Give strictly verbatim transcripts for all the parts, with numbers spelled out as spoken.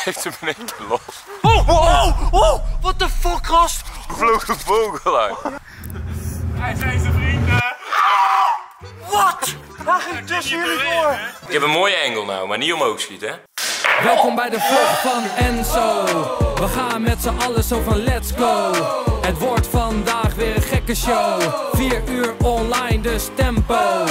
heeft hem in één keer los. Oh, wow, oh, what the fuck, gast? Vloog de vogel uit. Hij zijn zijn vrienden. Wat? Hij ging tussen jullie door. Ik heb een mooie engel nou, maar niet omhoog schieten, hè? Welkom bij de vlog van Enzo. We gaan met z'n allen zo van let's go. Het wordt vandaag weer een gekke show. Vier uur online, dus tempo.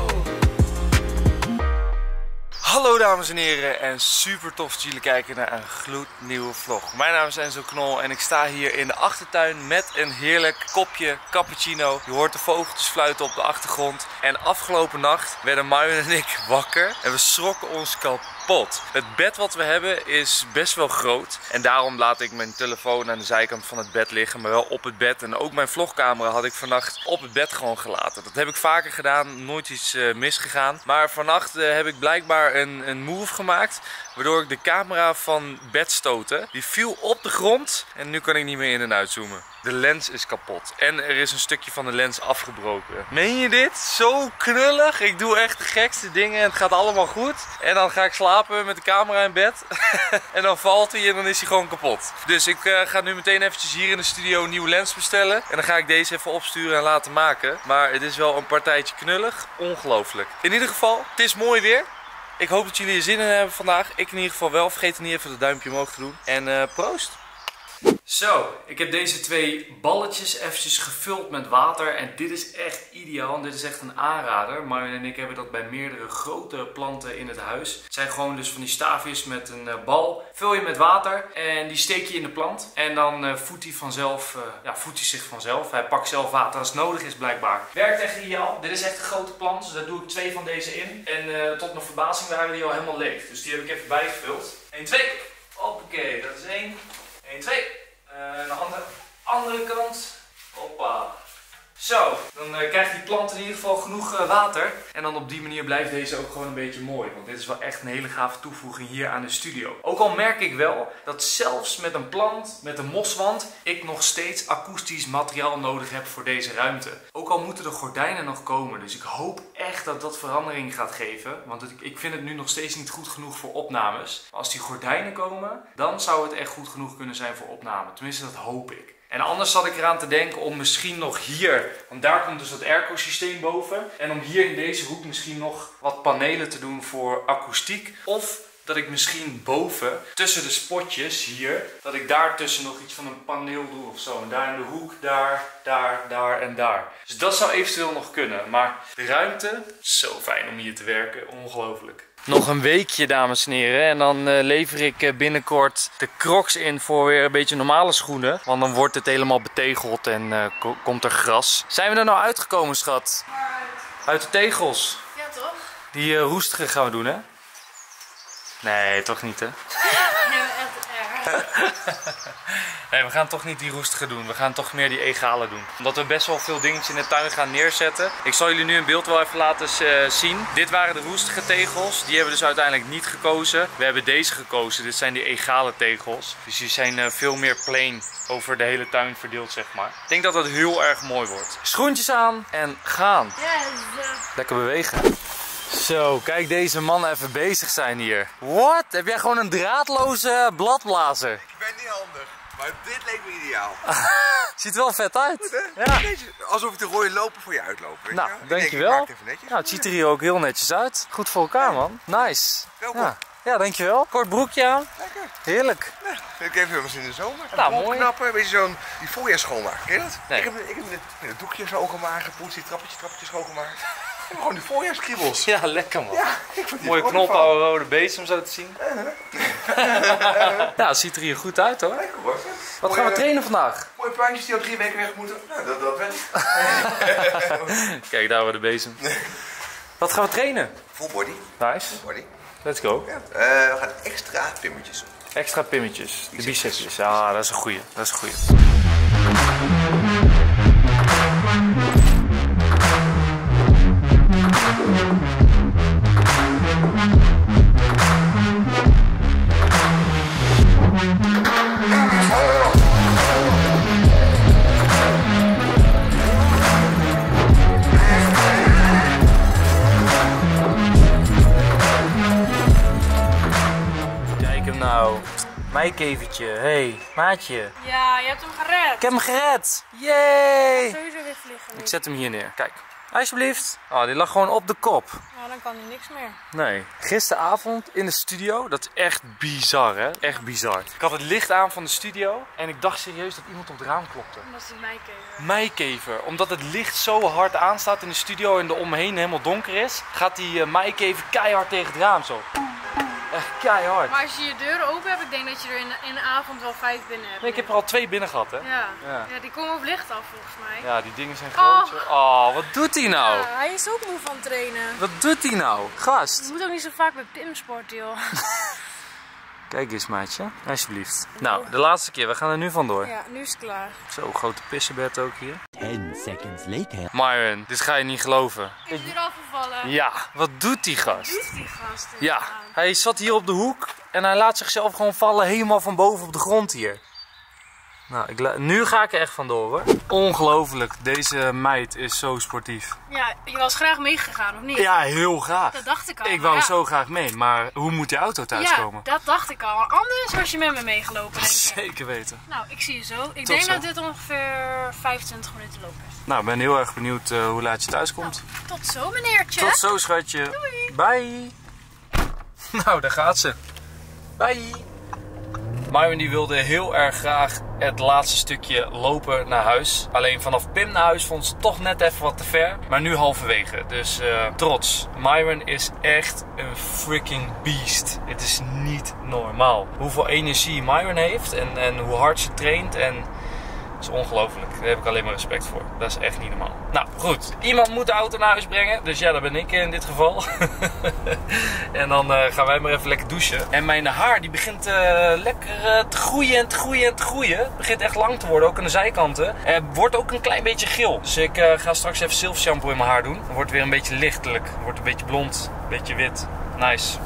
Hallo dames en heren en super tof dat jullie kijken naar een gloednieuwe vlog. Mijn naam is Enzo Knol en ik sta hier in de achtertuin met een heerlijk kopje cappuccino. Je hoort de vogeltjes fluiten op de achtergrond. En afgelopen nacht werden Marjon en ik wakker en we schrokken ons kapot. Het bed wat we hebben is best wel groot en daarom laat ik mijn telefoon aan de zijkant van het bed liggen, maar wel op het bed. En ook mijn vlogcamera had ik vannacht op het bed gewoon gelaten. Dat heb ik vaker gedaan, nooit iets uh, misgegaan. Maar vannacht uh, heb ik blijkbaar een, een move gemaakt, waardoor ik de camera van bed stootte. Die viel op de grond en nu kan ik niet meer in en uitzoomen. De lens is kapot en er is een stukje van de lens afgebroken. Meen je dit? Zo knullig. Ik doe echt de gekste dingen en het gaat allemaal goed. En dan ga ik slapen met de camera in bed. En dan valt hij en dan is hij gewoon kapot. Dus ik uh, ga nu meteen eventjes hier in de studio een nieuwe lens bestellen. En dan ga ik deze even opsturen en laten maken. Maar het is wel een partijtje knullig. Ongelooflijk. In ieder geval, het is mooi weer. Ik hoop dat jullie er zin in hebben vandaag. Ik in ieder geval wel. Vergeet niet even het duimpje omhoog te doen. En uh, proost! Zo, ik heb deze twee balletjes eventjes gevuld met water en dit is echt ideaal en dit is echt een aanrader. Marjon en ik hebben dat bij meerdere grote planten in het huis. Het zijn gewoon dus van die staafjes met een uh, bal. Vul je met water en die steek je in de plant en dan uh, voedt hij vanzelf, uh, ja, voedt hij zich vanzelf. Hij pakt zelf water als het nodig is blijkbaar. Werkt echt ideaal. Dit is echt een grote plant, dus daar doe ik twee van deze in. En uh, tot mijn verbazing waren die al helemaal leeg. Dus die heb ik even bijgevuld. één, twee. Hoppakee, dat is één. één, twee. Uh, aan de andere, andere kant. Hoppa. Zo, dan uh, krijgt die plant in ieder geval genoeg uh, water. En dan op die manier blijft deze ook gewoon een beetje mooi. Want dit is wel echt een hele gave toevoeging hier aan de studio. Ook al merk ik wel dat zelfs met een plant, met een moswand, ik nog steeds akoestisch materiaal nodig heb voor deze ruimte. Ook al moeten de gordijnen nog komen. Dus ik hoop echt dat dat verandering gaat geven. Want het, ik vind het nu nog steeds niet goed genoeg voor opnames. Maar als die gordijnen komen, dan zou het echt goed genoeg kunnen zijn voor opname. Tenminste, dat hoop ik. En anders zat ik eraan te denken om misschien nog hier, want daar komt dus dat airco-systeem boven. En om hier in deze hoek misschien nog wat panelen te doen voor akoestiek. Of dat ik misschien boven, tussen de spotjes hier, dat ik daar tussen nog iets van een paneel doe of zo. En daar in de hoek, daar, daar, daar en daar. Dus dat zou eventueel nog kunnen. Maar de ruimte, zo fijn om hier te werken, ongelooflijk. Nog een weekje dames en heren en dan uh, lever ik uh, binnenkort de Crocs in voor weer een beetje normale schoenen. Want dan wordt het helemaal betegeld en uh, ko komt er gras. Zijn we er nou uitgekomen schat? Uit. Uit de tegels? Ja toch? Die uh, roestige gaan we doen hè? Nee, toch niet hè? Nee, echt erg. Nee, we gaan toch niet die roestige doen. We gaan toch meer die egale doen. Omdat we best wel veel dingetjes in de tuin gaan neerzetten. Ik zal jullie nu een beeld wel even laten uh, zien. Dit waren de roestige tegels. Die hebben we dus uiteindelijk niet gekozen. We hebben deze gekozen. Dit zijn die egale tegels. Dus die zijn uh, veel meer plain over de hele tuin verdeeld zeg maar. Ik denk dat dat heel erg mooi wordt. Schoentjes aan en gaan. Yes. Lekker bewegen. Zo, kijk deze man even bezig zijn hier. Wat? Heb jij gewoon een draadloze bladblazer? Ik ben niet handig, maar dit leek me ideaal. Ziet er wel vet uit. Goed, hè? Ja. Deze, alsof ik de rode loper voor je uitloop. Weet Nou, je? Ik denk, dankjewel. ik maak het even netjes. Nou, het ziet er hier ook heel netjes uit. Goed voor elkaar man. Nice. Welkom. Ja. Ja, dankjewel. Kort broekje aan. Lekker. Heerlijk. Ja, ik heb hem eens in de zomer. Nou, Een mooi. knappen, een beetje zo'n die voorjaar schoonmaken. Ken je dat? Nee. Ik heb, ik heb met, met het doekje zo gemaakt, gepoetst, die trappetje, trappetje schoongemaakt. En gewoon die voorjaarskriebels. Ja, lekker man. Ja, ik vond die Mooie er ook knolpauwe rode bezem zo te zien. Ja, het ziet er hier goed uit hoor. Lekker hoor. Wat gaan we trainen vandaag? Mooie puintjes die al drie weken weg moeten. Nou, dat, dat ben ik. Kijk, daar hebben we de bezem. Wat gaan we trainen? Full body. Nice. Full body. Let's go. Ja. Uh, we gaan extra pimmetjes doen. Extra pimmetjes. De bicepjes. Ja, dat is een goeie. Dat is een goeie. Kijk hem nou. nou? Meikevertje, hey, maatje. Ja, je hebt hem gered. Ik heb hem gered! Yay! Sowieso weer vliegen nu. Ik zet hem hier neer. Kijk, alsjeblieft. Oh, die lag gewoon op de kop. Nou, dan kan hij niks meer. Nee. Gisteravond in de studio, dat is echt bizar, hè? Echt bizar. Ik had het licht aan van de studio en ik dacht serieus dat iemand op het raam klopte. Omdat hij mij keek. Meikever. Omdat het licht zo hard aanstaat in de studio en er omheen helemaal donker is, gaat die uh, meikever keihard tegen het raam zo. Echt keihard. Maar als je je deuren open hebt, ik denk dat je er in de, in de avond wel vijf binnen hebt. Nee, ik heb er al twee binnen gehad, hè? Ja. Ja. Ja, die komen op licht af volgens mij. Ja, die dingen zijn groot. Oh, oh wat doet hij nou? Ja, hij is ook moe van trainen. Wat doet hij nou? Gast. Je moet ook niet zo vaak bij Pim sporten, joh. Kijk eens, maatje. Alsjeblieft. Nou, de laatste keer. We gaan er nu vandoor. Ja, nu is het klaar. Zo, grote pissenbed ook hier. ten seconds later. Myron, dit ga je niet geloven. Is hij eraf gevallen? Ja, wat doet die gast? Doet die gast Ja, inderdaad? hij zat hier op de hoek en hij laat zichzelf gewoon vallen helemaal van boven op de grond hier. Nou, ik la- nu ga ik er echt vandoor hoor. Ongelooflijk, deze meid is zo sportief. Ja, je was graag meegegaan, of niet? Ja, heel graag. Dat dacht ik al. Ik maar wou ja. zo graag mee, maar hoe moet die auto thuiskomen? Ja, dat dacht ik al. Anders was je met me meegelopen, denk ik. Zeker weten. Nou, ik zie je zo. Ik Tot denk zo. dat dit ongeveer vijfentwintig minuten lopen is. Nou, ik ben heel erg benieuwd uh, hoe laat je thuis komt. Tot zo, meneertje. Tot zo, schatje. Doei. Bye. Nou, daar gaat ze. Bye. Myron die wilde heel erg graag het laatste stukje lopen naar huis. Alleen vanaf Pim naar huis vond ze toch net even wat te ver. Maar nu halverwege. Dus uh, trots. Myron is echt een freaking beast. Het is niet normaal. Hoeveel energie Myron heeft en, en hoe hard ze traint. En dat is ongelooflijk. Daar heb ik alleen maar respect voor. Dat is echt niet normaal. Nou goed, iemand moet de auto naar huis brengen. Dus ja, dat ben ik in dit geval. En dan uh, gaan wij maar even lekker douchen. En mijn haar die begint uh, lekker uh, te groeien en te groeien en te groeien. Het begint echt lang te worden, ook aan de zijkanten. Het uh, wordt ook een klein beetje geel. Dus ik uh, ga straks even zilver shampoo in mijn haar doen. Dan wordt het weer een beetje lichtelijk. Wordt een beetje blond, een beetje wit. Nice.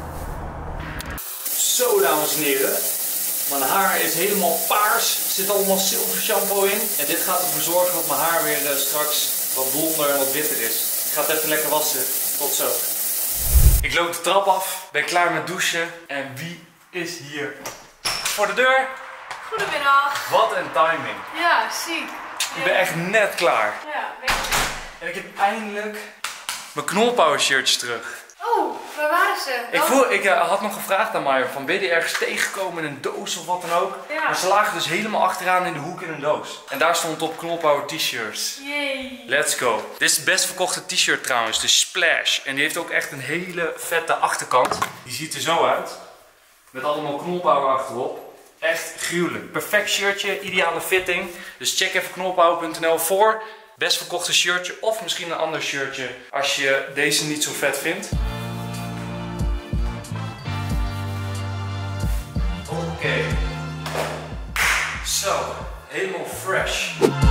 Zo dames en heren. Mijn haar is helemaal paars. Er zit allemaal zilver shampoo in. En dit gaat ervoor zorgen dat mijn haar weer uh, straks wat blonder en wat witter is. Ik ga het even lekker wassen. Tot zo. Ik loop de trap af. Ben klaar met douchen. En wie is hier voor de deur? Goedemiddag. Wat een timing. Ja, ziek. Ik ben echt net klaar. Ja, weet je. En ik heb eindelijk mijn knolpower shirtjes terug. Oh, waar waren ze? Ik, Oh. voel, ik uh, had nog gevraagd aan Maya van ben je die ergens tegengekomen in een doos of wat dan ook. Ja. Maar ze lagen dus helemaal achteraan in de hoek in een doos. En daar stond op knolpower t-shirts. Yay. Let's go. Dit is de best verkochte t-shirt trouwens, de Splash. En die heeft ook echt een hele vette achterkant. Die ziet er zo uit. Met allemaal knolpower achterop. Echt gruwelijk. Perfect shirtje, ideale fitting. Dus check even knolpower punt n l voor best verkochte shirtje. Of misschien een ander shirtje als je deze niet zo vet vindt. Oké. Okay. Zo, helemaal fresh.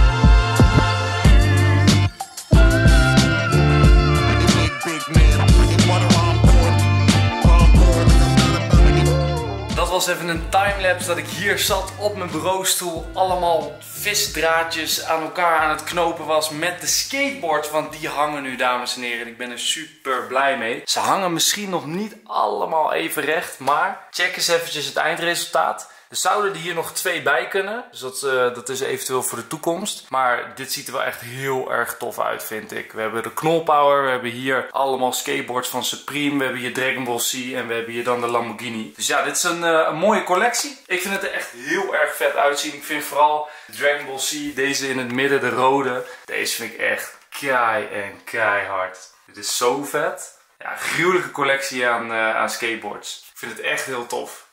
Dat was even een timelapse dat ik hier zat op mijn bureaustoel. Allemaal visdraadjes aan elkaar aan het knopen was met de skateboards. Want die hangen nu, dames en heren. Ik ben er super blij mee. Ze hangen misschien nog niet allemaal even recht. Maar check eens eventjes het eindresultaat. Er zouden er hier nog twee bij kunnen. Dus dat, uh, dat is eventueel voor de toekomst. Maar dit ziet er wel echt heel erg tof uit, vind ik. We hebben de knolpower. We hebben hier allemaal skateboards van Supreme. We hebben hier Dragon Ball Z. En we hebben hier dan de Lamborghini. Dus ja, dit is een, uh, een mooie collectie. Ik vind het er echt heel erg vet uitzien. Ik vind vooral de Dragon Ball Z. Deze in het midden, de rode. Deze vind ik echt kei en keihard. Dit is zo vet. Ja, gruwelijke collectie aan, uh, aan skateboards. Ik vind het echt heel tof.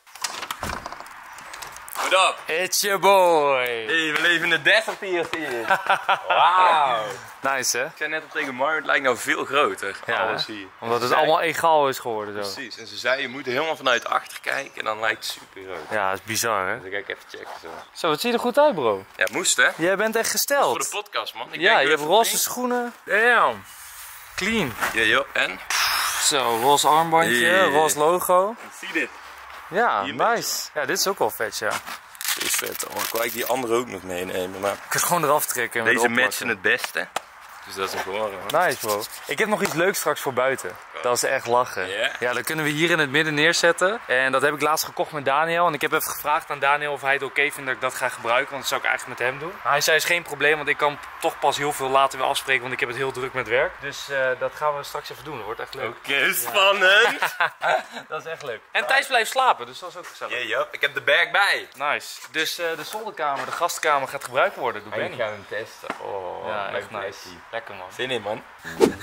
What up? It's your boy! Hey, we leven in de desert hier. Wauw. Nice hè? Ik zei net al tegen Mario, het lijkt nou veel groter. Ja, alles hier. omdat het Zij- allemaal egaal is geworden zo. Precies. En ze zei, je moet er helemaal vanuit achter kijken en dan lijkt het super groot. Ja, dat is bizar hè? Dus ik ga even checken zo. Zo, het ziet er goed uit bro. Ja, moest hè? Jij bent echt Voor gesteld. de podcast man. Ik Ja, kijk je hebt even roze op schoenen. Damn. Clean. Ja, joh. En? Zo, roze armbandje, Yeah. roze logo. Zie dit. Ja, Hier met nice. Ja, dit is ook wel vet ja. Dit is vet. Oh, ik wil eigenlijk die andere ook nog meenemen. Maar Ik kan het gewoon eraf trekken. en deze weer oppakken. matchen het beste. Dus dat is een geworden, man. Nice bro. Ik heb nog iets leuks straks voor buiten. Dat is echt lachen. Ja? Ja, dat kunnen we hier in het midden neerzetten. En dat heb ik laatst gekocht met Daniel. En ik heb even gevraagd aan Daniel of hij het oké vindt dat ik dat ga gebruiken. Want dat zou ik eigenlijk met hem doen. Maar hij zei, is geen probleem, want ik kan toch pas heel veel later weer afspreken. Want ik heb het heel druk met werk. Dus uh, dat gaan we straks even doen. Dat wordt echt leuk. Oké, okay, spannend. Dat is echt leuk. En Thijs blijft slapen, dus dat is ook gezellig. Ja, yeah, yep. Ik heb de bag bij. Nice. Dus uh, de zolderkamer, de gastkamer gaat gebruikt worden. Doe Benny. Ik ga hem testen. Oh, ja, echt nice. Lekker man. Zin in, man.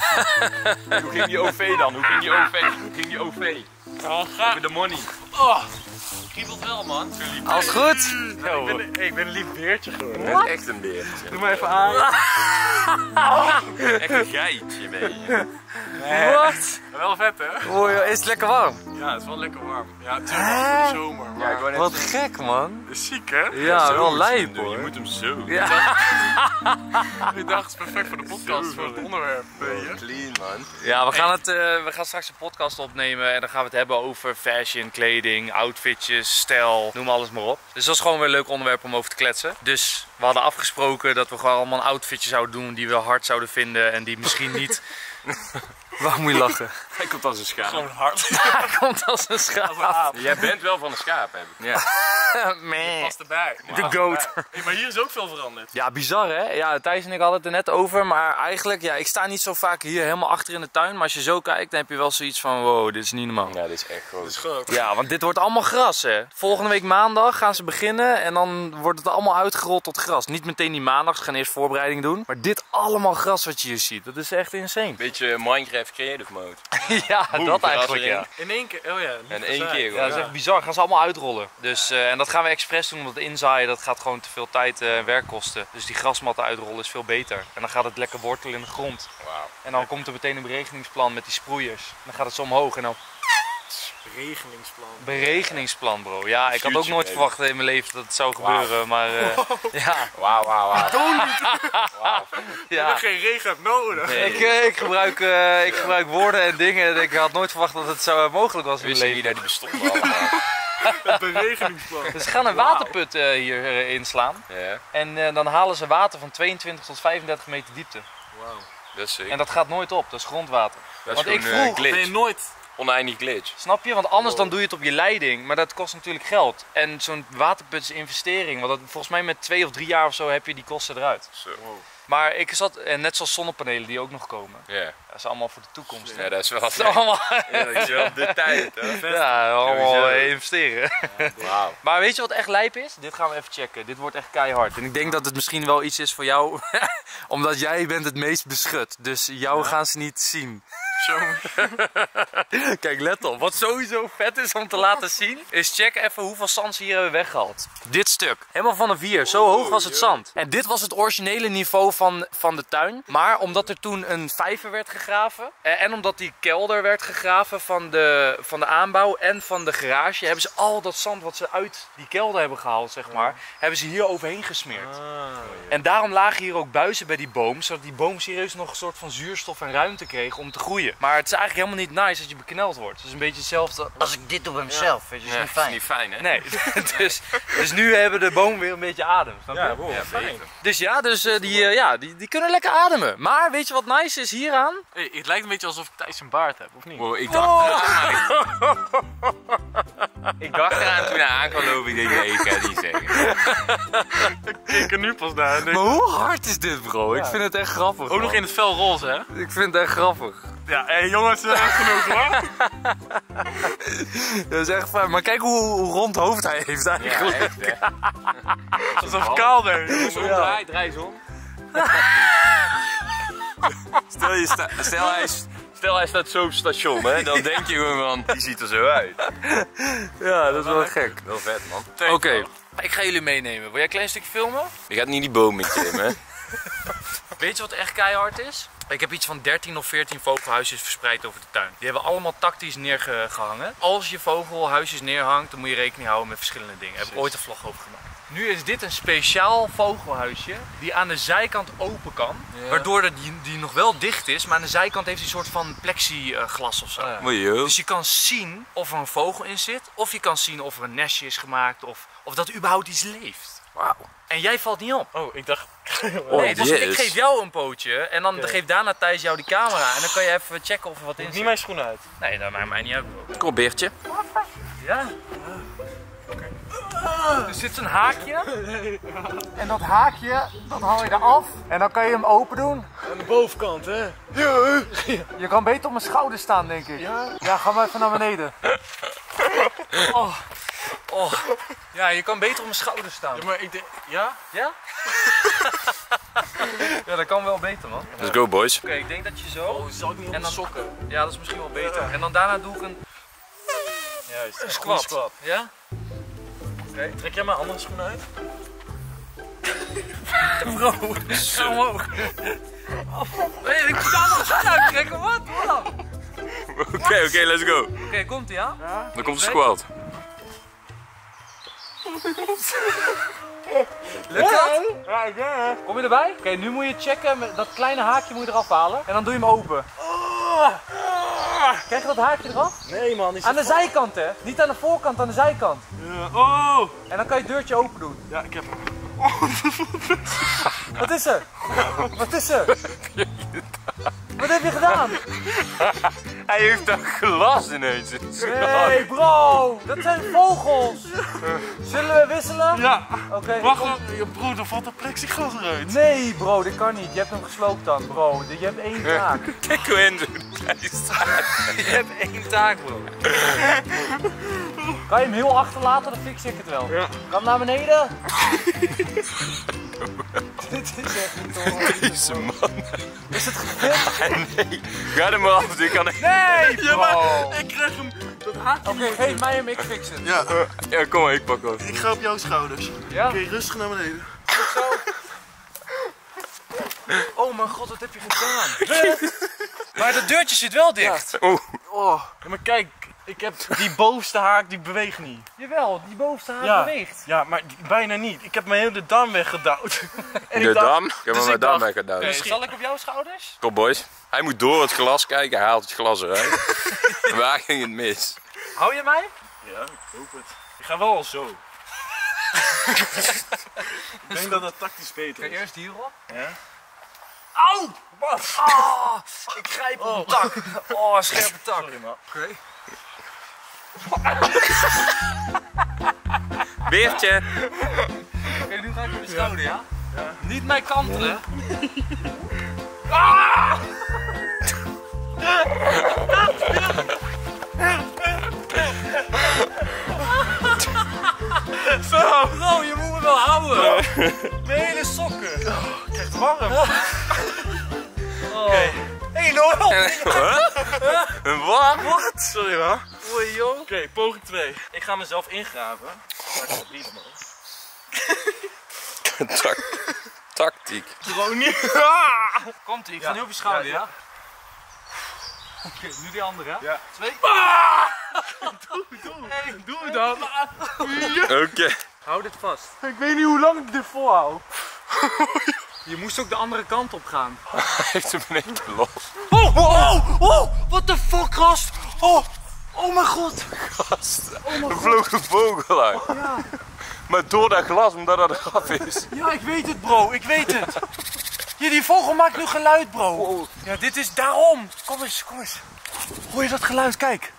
Hoe ging die O V dan? Hoe ging die O V? Hoe ging die O V? Oh, ga. Met de money. Oh, kriebelt wel, man. Alles goed? Ja, ik, ben, ik ben een lief beertje geworden. Je bent echt een beer. Doe maar even aan. Echt een geitje ben je. Nee. Wat? Wel vet, hè? Oh, joh, is het lekker warm? Ja, het is wel lekker warm. Ja, het is wel de zomer. Maar... Ja, ik wou net Wat gek man. Het is ziek, hè? Ja, zo wel moet je lijp hem doen. hoor. Je moet hem zo. Ja. Ik dacht, het is perfect voor de podcast, voor het onderwerp. Weet je? Clean, man. Ja, we gaan, het, uh, we gaan straks een podcast opnemen en dan gaan we het hebben over fashion, kleding, outfitjes, stijl, noem alles maar op. Dus dat is gewoon weer een leuk onderwerp om over te kletsen. Dus we hadden afgesproken dat we gewoon allemaal een outfitje zouden doen die we hard zouden vinden en die misschien niet... Waarom moet je lachen? Hij komt als een schaap. Gewoon hard. Hij komt als een schaap. Jij bent wel van een schaap, heb ik. Ja. Man. Past erbij. De goat. Hey, maar hier is ook veel veranderd. Ja, bizar hè? Ja, Thijs en ik hadden het er net over, maar eigenlijk, ja, ik sta niet zo vaak hier helemaal achter in de tuin. Maar als je zo kijkt, dan heb je wel zoiets van, wow, dit is niet normaal. Ja, dit is echt groot. Dat is groot. Ja, want dit wordt allemaal gras hè. Volgende week maandag gaan ze beginnen en dan wordt het allemaal uitgerold tot gras. Niet meteen die maandag, ze gaan eerst voorbereiding doen. Maar dit allemaal gras wat je hier ziet, dat is echt insane. Beetje Minecraft Creative Mode. Ja, Boom, dat gras eigenlijk erin. ja. In één keer, oh ja. En één keer Ja, gewoon. dat is echt bizar. Gaan ze allemaal uitrollen. Dus, uh, en dat gaan we expres doen, omdat het inzaaien dat gaat gewoon te veel tijd en uh, werk kosten. Dus die grasmatten uitrollen is veel beter. En dan gaat het lekker wortelen in de grond. Wauw. En dan komt er meteen een beregeningsplan met die sproeiers. Dan gaat het zo omhoog en dan... Beregeningsplan. Beregeningsplan bro. Ja, ik had ook nooit verwacht in mijn leven dat het zou gebeuren. Maar uh, ja. Wauw, wauw, wauw. Je ja. hebt geen regen hebt nodig. Nee. Ik, uh, ik, gebruik, uh, ik gebruik woorden en dingen en ik had nooit verwacht dat het zo uh, mogelijk was in Wist mijn je niet leven. dat die bestonden allemaal? Het beregeningsplan. Dus ze gaan een waterput uh, hier uh, inslaan. Ja, En uh, dan halen ze water van tweeëntwintig tot vijfendertig meter diepte. Wauw. dat is sick. En dat gaat nooit op, dat is grondwater. Dat is Want ik gewoon, eh, vroeg, glitch. Ben je nooit... Oneindig glitch. snap je? Want anders dan doe je het op je leiding, maar dat kost natuurlijk geld. En zo'n waterput is investering, want dat, volgens mij met twee of drie jaar of zo heb je die kosten eruit. Zo. Maar ik zat, en net zoals zonnepanelen die ook nog komen. Ja. Dat is allemaal voor de toekomst. hè? Ja, dat is wel Dat is allemaal, Ja, dat is wel de tijd, hè? ja, allemaal Sowieso. eh, investeren. Wauw. Maar weet je wat echt lijp is? Dit gaan we even checken. Dit wordt echt keihard. En ik denk dat het misschien wel iets is voor jou, omdat jij bent het meest beschut. Dus jou gaan ze niet zien. Zo. Kijk, let op. Wat sowieso vet is om te laten zien, is check even hoeveel zand ze hier hebben weggehaald. Dit stuk. Helemaal van de vier. Zo hoog was het zand. En dit was het originele niveau van, van de tuin. Maar omdat er toen een vijver werd gegraven, eh, en omdat die kelder werd gegraven van de, van de aanbouw en van de garage, hebben ze al dat zand wat ze uit die kelder hebben gehaald, zeg maar, hebben ze hier overheen gesmeerd. En daarom lagen hier ook buizen bij die boom, zodat die boom serieus nog een soort van zuurstof en ruimte kreeg om te groeien. Maar het is eigenlijk helemaal niet nice dat je bekneld wordt. Het is een beetje hetzelfde als ik dit doe bij mezelf. Weet je, dat is Ja, niet fijn. niet fijn, hè? Nee, dus, dus nu hebben de bomen weer een beetje adem. Snap je? Ja, wow, Ja, fijn. beter. Dus ja, dus, uh, die, uh, ja die, die kunnen lekker ademen. Maar weet je wat nice is hieraan? Hey, het lijkt een beetje alsof ik Thijs een baard heb, of niet? Wow, ik dacht eraan, ik dacht eraan toen hij aankwam lopen. Ik denk, nee, ik kan het niet zeggen. Ik kijk er nu pas naar. en denk, Maar hoe hard is dit, bro? Ik vind het echt grappig. ook nog man. in het fel roze, hè? Ik vind het echt grappig. Ja, hé hey, jongens, uh, genoeg hoor. Dat is echt fijn. Maar kijk hoe, hoe rond hoofd hij heeft Ja, eigenlijk. echt, hè? Alsof ik kaal ben. Zo, draai, draai eens om. Stel, je sta, stel, hij, is- stel hij staat zo op het station, hè? Dan denk je gewoon van, die ziet er zo uit. Ja, dat is wel gek. Wel vet, man. Oké, ik ga jullie meenemen. Wil jij een klein stukje filmen? Je gaat niet die boom met klimmen, hè? Weet je wat echt keihard is? Ik heb iets van dertien of veertien vogelhuisjes verspreid over de tuin. Die hebben allemaal tactisch neergehangen. Als je vogelhuisjes neerhangt, dan moet je rekening houden met verschillende dingen. Daar heb ik ooit een vlog over gemaakt. Nu is dit een speciaal vogelhuisje die aan de zijkant open kan. Ja. Waardoor de, die, die nog wel dicht is, maar aan de zijkant heeft hij een soort van plexiglas of zo. Ah, ja. Mooi, joh. Dus je kan zien of er een vogel in zit, of je kan zien of er een nestje is gemaakt, of, of dat er überhaupt iets leeft. Wauw. En jij valt niet op. Oh, ik dacht, Nee, dus yes. ik geef jou een pootje en dan geef daarna Thijs jou die camera. En dan kan je even checken of er wat in zit. Niet mijn schoenen uit. Nee, dat maakt mij niet uit. Kom, beertje. Ja. Er zit zo'n haakje. En dat haakje, dat haal je eraf. En dan kan je hem open doen. Aan de bovenkant, hè? Je kan beter op mijn schouder staan, denk ik. Ja? Ja, ga maar even naar beneden. Oh. Oh. Ja, je kan beter op mijn schouder staan. Ja, maar ik denk... Ja? Ja? Ja, dat kan wel beter, man. Let's go, boys. Oké, ik denk dat je zo... Oh, zal ik niet op En de dan- sokken? Ja, dat is misschien wel beter. En dan daarna doe ik een Juist, een squat. squat. Ja? Oké, trek jij mijn andere schoenen uit? Bro, ga omhoog. Nee, ik moet de andere schoen uittrekken, wat? Wat? Oké, Oké, oké, let's go. komt ie, ja? Dan komt de squat. Lukt dat? Kom je erbij? Oké, nu moet je checken, met dat kleine haakje moet je eraf halen. En dan doe je hem open. Krijg je dat haakje eraf? Nee man, is Aan de zijkant, hè? Niet aan de voorkant, aan de zijkant. Oh! En dan kan je het deurtje open doen. Ja, ik heb hem. Wat is er? Wat is er? Wat heb je gedaan? Hij heeft dat glas ineens. Nee, bro! Dat zijn vogels! Zullen we wisselen? Ja! Oké. Wacht, kom. je broer, er valt een plexiglas eruit. Nee, bro, dit kan niet. Je hebt hem gesloopt dan, bro. Je hebt één taak. Kijk hoe in zo'n klein staat. Je hebt één taak, bro. Kan je hem heel achterlaten, dan fix ik het wel. Ja. Kom naar beneden. Dit is echt niet te horen. Deze man. Is het gefilmd? Nee. Ga er maar af, dit kan ik. Nee, bro. Ja, maar ik krijg hem. Dat haakje. Oké, geef mij hem, ik fix het. Ja, Ja, kom maar, ik pak wat. ik ga op jouw schouders. Ja? Oké, rustig naar beneden. Zo. Oh mijn god, wat heb je gedaan? Maar dat deurtje zit wel dicht. Oeh. Oh, ja, maar kijk, ik heb die bovenste haak, die beweegt niet. Jawel, die bovenste haak Ja. beweegt. Ja, maar die- bijna niet. Ik heb mijn hele darm weggedouwd. En De ik dacht- dam. Ik heb dus hem ik met dam dacht- weggedaan. Oké, zal ik op jouw schouders? Kom, boys. Hij moet door het glas kijken, hij haalt het glas eruit. Waar ging het mis? Hou je mij? Ja, ik hoop het. Ik ga wel al zo. Ik denk dat dat tactisch beter Oké, is. eerst hierop. Ja? Auw! Wat? Ah, ik grijp op een tak. Oh, een scherpe tak. Sorry man. Oké. Beertje. Oké, nu ga ik op je schouder, ja? Ja. Niet mij kantelen. Zo! Bro, je moet me wel houden. Mijn hele sokken. Ik krijg het warm. Oké. Hé, Noël! Een wat? Wat? Sorry man. Oei, joh. Oké, poging twee. Ik ga mezelf ingraven. Maar ik niet man. Tak- Tactiek. Gewoon niet. Komt ie, ik ga nu op je schouder, ja? ja. Oké, nu die andere, hè? Ja. Twee. Doe het dan. Oké. Hou dit vast. Ik weet niet hoe lang ik dit volhoud. Je moest ook de andere kant op gaan. Hij heeft hem in één keer los. Oh, oh, oh, what the fuck, gast? Oh, oh mijn god. Gast. Er vloog een vogel uit. Ja, Maar door dat glas, omdat dat eraf is. ja, ik weet het, bro, ik weet het. Ja, die vogel maakt nu geluid, bro. Ja, dit is daarom. Kom eens, kom eens. Hoor je dat geluid? Kijk.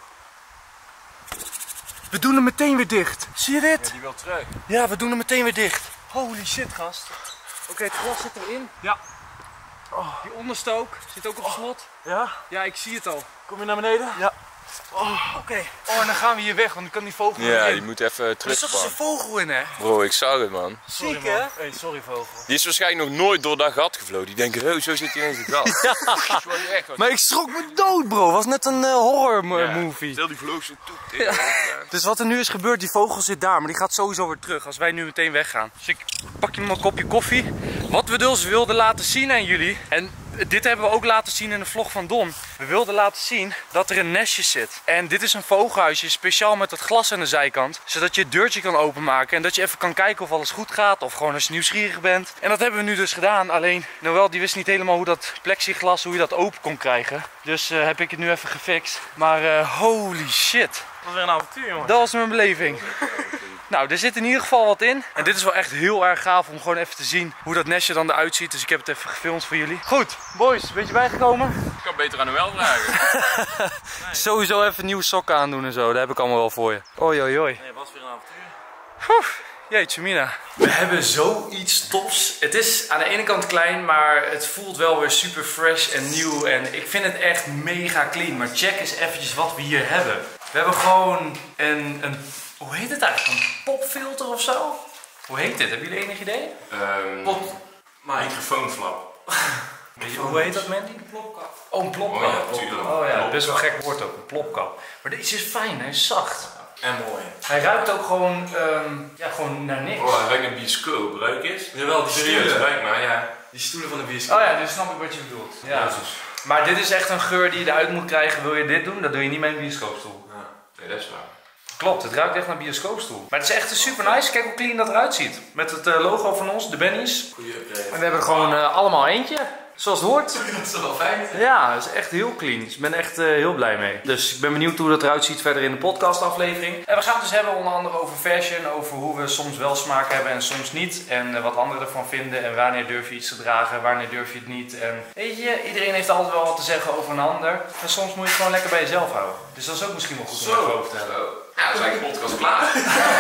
We doen hem meteen weer dicht. Zie je dit? Die wil terug. Ja, we doen hem meteen weer dicht. Holy shit, gast. Oké, het glas zit erin. Ja. Oh. Die onderste ook. Zit ook op slot. Ja? Ja, ik zie het al. Kom je naar beneden? Ja. Oh, oké. Oh, en dan gaan we hier weg, want dan kan die vogel Ja, weer die in. moet even Er zat dus een terugpakken. vogel in, hè? Bro, ik zag het, man. Ziek, man. hè? Hey, sorry vogel. Die is waarschijnlijk nog nooit door dat gat gevlogen. Die denken, oh, zo zit hij ineens in het gat. Ja. Echt, Maar ik schrok me dood, bro. Was net een uh, horror Ja. movie. Stel die vloog zo toe tegen. Dus wat er nu is gebeurd, die vogel zit daar, maar die gaat sowieso weer terug als wij nu meteen weggaan. Dus ik pak je nog een kopje koffie. Wat we dus wilden laten zien aan jullie, en dit hebben we ook laten zien in de vlog van Don. We wilden laten zien dat er een nestje zit. En dit is een vogelhuisje, speciaal met dat glas aan de zijkant. Zodat je het deurtje kan openmaken en dat je even kan kijken of alles goed gaat. Of gewoon als je nieuwsgierig bent. En dat hebben we nu dus gedaan. Alleen Noël die wist niet helemaal hoe dat plexiglas, hoe je dat open kon krijgen. Dus uh, heb ik het nu even gefixt. Maar uh, holy shit. Dat was weer een avontuur, jongen. Dat was mijn beleving. Nou, er zit in ieder geval wat in. En dit is wel echt heel erg gaaf om gewoon even te zien hoe dat nestje dan eruit ziet. Dus ik heb het even gefilmd voor jullie. Goed, boys, een beetje bijgekomen? Ik kan beter aan Noël vragen. Nee. Sowieso even nieuwe sokken aandoen en zo. Dat heb ik allemaal wel voor je. Oi, oi, oi. Nee, was weer een avontuur. Oef. Jeetje mina. We hebben zoiets tofs. Het is aan de ene kant klein, maar het voelt wel weer super fresh en nieuw. En ik vind het echt mega clean. Maar check eens eventjes wat we hier hebben. We hebben gewoon een, een hoe heet het eigenlijk? Een popfilter of zo? Hoe heet dit? Hebben jullie enig idee? Um, Pop. Microfoonflap. Hoe heet dat, Mandy? Een plopkap. Oh, een plopkap. Oh ja, tuurlijk. Oh ja, best wel een gek woord ook. Een plopkap. Maar deze is fijn, hij is zacht. En mooi. Hij ruikt ook gewoon, um, ja, gewoon naar niks. Oh, hij ruikt een bioscoop. Ruik eens. Jawel, die Serieus, stoelen. ruik maar, ja. Die stoelen van de bioscoop. Oh ja, dus snap ik wat je bedoelt. Ja. dus. Maar dit is echt een geur die je eruit moet krijgen. Wil je dit doen, dat doe je niet met een bioscoopstoel. Ja. Nee, dat is waar. Klopt, het ruikt echt naar een bioscoopstoel. Maar het is echt super nice. Kijk hoe clean dat eruit ziet. Met het uh, logo van ons, de Benny's. Goeie upgrade. En we hebben er gewoon uh, allemaal eentje. Zoals het hoort. Dat is toch wel fijn? Ja, het is echt heel clean. Dus ik ben echt uh, heel blij mee. Dus ik ben benieuwd hoe dat eruit ziet verder in de podcastaflevering. En we gaan het dus hebben onder andere over fashion. Over hoe we soms wel smaak hebben en soms niet. En uh, wat anderen ervan vinden. En wanneer durf je iets te dragen, wanneer durf je het niet. En weet je, iedereen heeft altijd wel wat te zeggen over een ander. En soms moet je het gewoon lekker bij jezelf houden. Dus dat is ook misschien wel goed om even over te hebben. Ja, dan is eigenlijk de podcast klaar.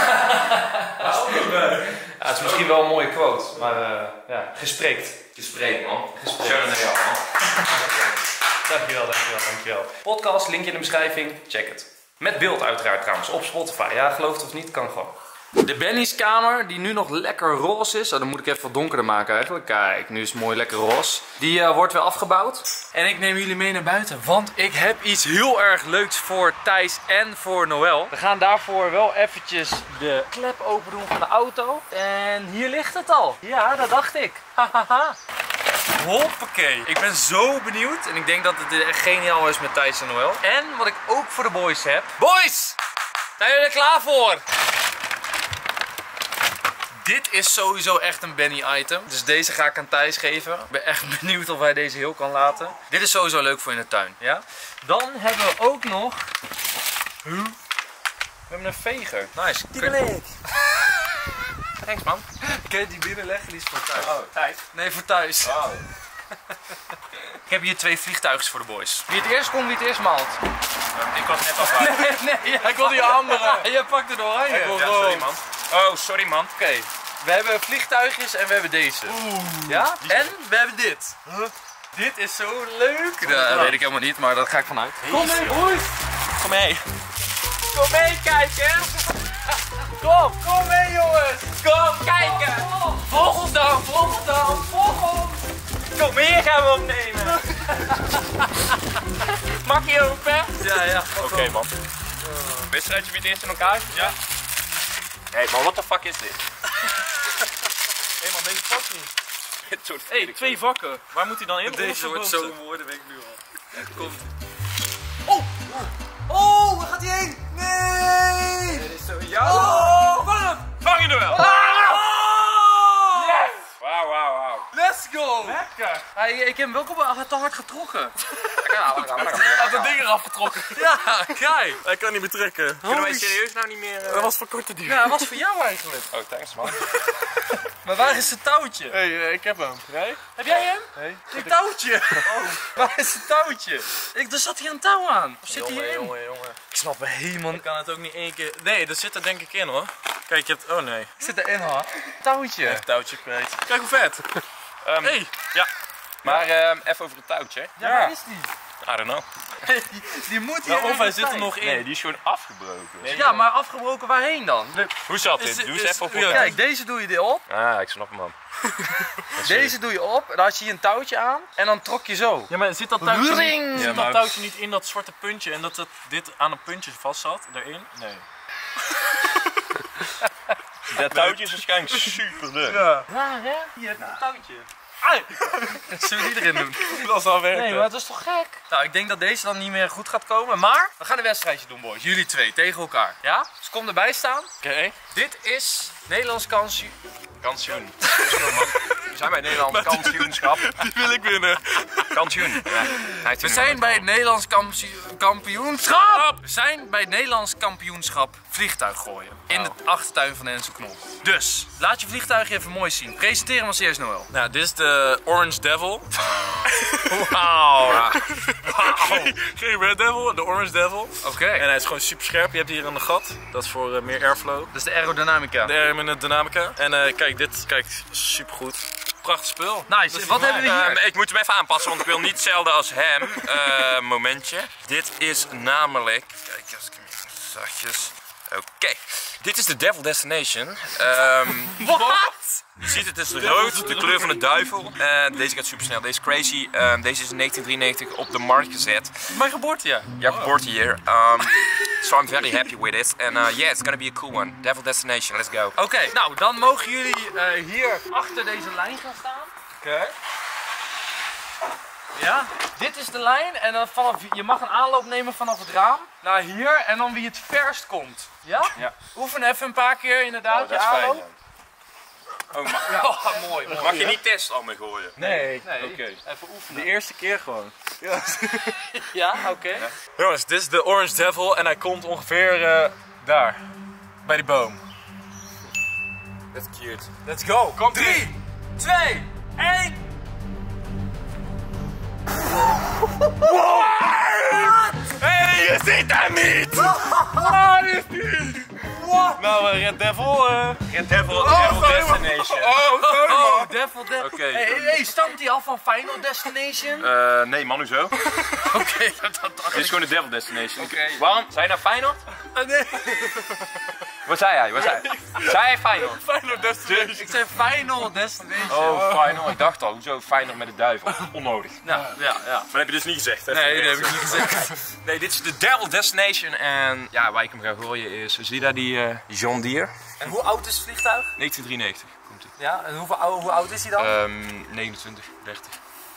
Ja, het is misschien wel een mooie quote. Maar uh, ja, gespreekt. Gesprek, man. Gesprek. Sharon en jou, man. Dankjewel, dankjewel, dankjewel. Podcast, linkje in de beschrijving. Check het. Met beeld uiteraard trouwens, op Spotify. Ja, geloof het of niet, kan gewoon. De Benny's kamer, die nu nog lekker roze is. Oh, dan moet ik even wat donkerder maken eigenlijk. Kijk, nu is het mooi lekker roze. Die uh, wordt weer afgebouwd. En ik neem jullie mee naar buiten, want ik heb iets heel erg leuks voor Thijs en voor Noël. We gaan daarvoor wel eventjes de klep open doen van de auto. En hier ligt het al. Ja, dat dacht ik. Hahaha. Hoppakee. Ik ben zo benieuwd. En ik denk dat het echt geniaal is met Thijs en Noël. En wat ik ook voor de boys heb. Boys! Zijn jullie er klaar voor? Dit is sowieso echt een Benny item. Dus deze ga ik aan Thijs geven. Ik ben echt benieuwd of hij deze heel kan laten. Dit is sowieso leuk voor in de tuin. Ja? Dan hebben we ook nog... We hebben een veger. Nice. Die wil ik. Thanks man. Kun je die binnenleggen? Die is voor thuis. Oh, Thijs. Nee, voor thuis. Oh. Ik heb hier twee vliegtuigjes voor de boys. Wie het eerst komt, wie het eerst maalt. Ik was net al uit. Nee, nee, ja, ik wil die andere. Jij pakt de oranje. Ja, sorry man. Oh, sorry man. Oké, okay. We hebben vliegtuigjes en we hebben deze. Oeh. Ja? En we hebben dit. Huh? Dit is zo leuk. Ja, dat weet ik helemaal niet, maar daar ga ik vanuit. Kom mee, boys. Kom mee. Kom mee kijken. Kom, kom mee jongens. Kom kijken. Volg ons dan, volg ons dan, volg ons. Kom, hier gaan we opnemen. Mag je open? Ja, ja. Oké okay, man. Wedstrijdje wie het eerst in elkaar zit? Ja. Hé, hey, maar wat de fuck is dit? Hé hey, man, deze past niet. Hé, hey, twee vakken. Waar moet hij dan in? Deze wordt zo mooi, dat weet ik nu al. Komt. Oh! Oh, waar gaat hij heen? Nee! Dit is zo jou. Oh, vang hem! Vang je er wel! Ah! Yes! Wauw, wauw, wauw. Let's go! Lekker! Hij, ik heb hem wel te hard getrokken. Hij had de ding eraf getrokken. Ja, kijk! Hij kan niet meer trekken. Kunnen wij serieus nou niet meer... Uh... Dat was voor korte duur. Ja, dat was voor jou eigenlijk. Oh, thanks man. Maar waar is het touwtje? Hé, hey, uh, ik heb hem. Jij? Heb jij hem? Nee. Het touwtje! Oh. Waar is het touwtje? Ik, er zat hier een touw aan. Of zit hij Jongen, hierin? jongen, jongen. Ik snap er helemaal... Ik kan het ook niet één keer... Nee, dat zit er denk ik in hoor. Kijk, je hebt... Oh nee. Ik zit erin hoor. Touwtje. Echt touwtje kwijt. Kijk hoe vet. Um, Hey. Ja. Maar um, even over het touwtje. Ja, waar is die? I don't know. Die, die moet hier Ja, of hij ergens zit er zijn. nog in. Nee, die is gewoon afgebroken. Ja, maar afgebroken waarheen dan? Hoe zat Is- dit? Doe eens is- even op. ja. Kijk, deze doe je erop. Ah, ik snap hem man. Deze doe je op. Dan had je hier een touwtje aan. En dan trok je zo. Ja, maar zit dat touwtje, Ring! niet, Ja, zit maar- dat touwtje niet in dat zwarte puntje en dat het, dit aan een puntje vast zat? Daarin? Nee. Dat touwtje is waarschijnlijk super dun. Ja. Raar hè? Hier heb je een touwtje. Ai! Zullen we die erin doen? Dat zal werken. Nee, maar dat is toch gek? Nou, ik denk dat deze dan niet meer goed gaat komen. Maar we gaan een wedstrijdje doen, boys. Jullie twee tegen elkaar. Ja? Dus kom erbij staan. Oké. Dit is Nederlands kansje. Kansjoen. zijn bij het Nederlands kampioenschap. Die wil ik winnen. Kampioen. Ja, hij heeft We er zijn nog bij het Nederlands kampioen- kampioenschap. We zijn bij het Nederlands kampioenschap vliegtuig gooien. In de achtertuin van Enzo Knol. Dus, laat je vliegtuig even mooi zien. Presenteer hem als eerst, Noël. Nou, dit is de Orange Devil. Wauw. Ja. Geen Red Devil, de Orange Devil. Oké. En hij is gewoon super scherp. Je hebt hier een gat. Dat is voor uh, meer airflow. Dat is de aerodynamica. De aerodynamica. En uh, kijk, dit kijkt super goed. Prachtig spul. Nice. Wat hebben we hier? Ehm, ik moet hem even aanpassen, want ik wil niet hetzelfde als hem. Uh, momentje. Dit is namelijk... Kijk, als ik hem even zachtjes... Oké. Dit is de Devil Destination. Um, Wat? Je ziet het, het is rood, de kleur van de duivel. Uh, deze gaat super snel, deze is crazy. Um, deze is in negentien drieënnegentig op de markt gezet. Mijn geboortejaar. Ja, geboortejaar. Um, so I'm very happy with it. And uh, yeah, it's gonna be a cool one. Devil Destination, let's go. Oké, okay, nou dan mogen jullie uh, hier achter deze lijn gaan staan. Oké. Okay. Ja, dit is de lijn en dan vanaf, je mag een aanloop nemen vanaf het raam naar hier en dan wie het verst komt. Ja? Ja. Oefen even een paar keer inderdaad, Oh, dat je is fijn. aanloop. Ja. Oh, ma Ja, oh, mooi, mooi. mag je niet testen al mee gooien? Nee. Nee, Oké. even oefenen. De eerste keer gewoon. Ja, Ja, oké. Okay. Ja. Jongens, dit is de Orange Devil en hij komt ongeveer uh, daar. Bij die boom. That's cute. Let's go. Komt drie, twee, één. Hey, je ziet hem niet! Waar is die? What? Nou, uh, Red Devil. Uh... Red Devil, Devil Destination. Oh, sorry Oh, man. Devil, Devil. Oké. Hey, hey, hey, stamt hij af van Final Destination? Uh, nee, Manu zo. Oké, okay, dat dacht Dit is gewoon de Devil Destination. Oké. Waarom? Zei je naar Feyenoord? ik. Nee. Wat zei hij? Wat zei hij? Zei hij Feyenoord? Final Destination. Ik zei Final Destination. Oh, Feyenoord. Ik dacht al, hoezo Feyenoord met de duivel? Onnodig. Nou, ja, ja. Maar dat heb je dus niet gezegd, hè? Nee, dat heb ik niet gezegd. Nee, dit is de Devil Destination en ja, waar ik hem ga gooien is, zie je daar die uh, John Deere? En hoe oud is het vliegtuig? negentien drieënnegentig komt hij. Ja, en hoeveel, ou- hoe oud is hij dan? Um, negenentwintig, dertig.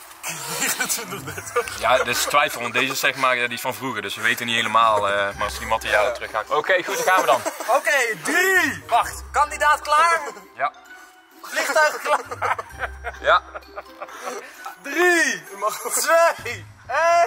Ja, dat is twijfel, want deze is zeg maar, ja, die is van vroeger, dus we weten niet helemaal, uh, maar als die materialen terug gaan. Oké, okay, goed, dan gaan we dan. Oké, okay, drie! Wacht, kandidaat klaar? Ja. Vliegtuig klaar? Ja. Drie! Twee! één!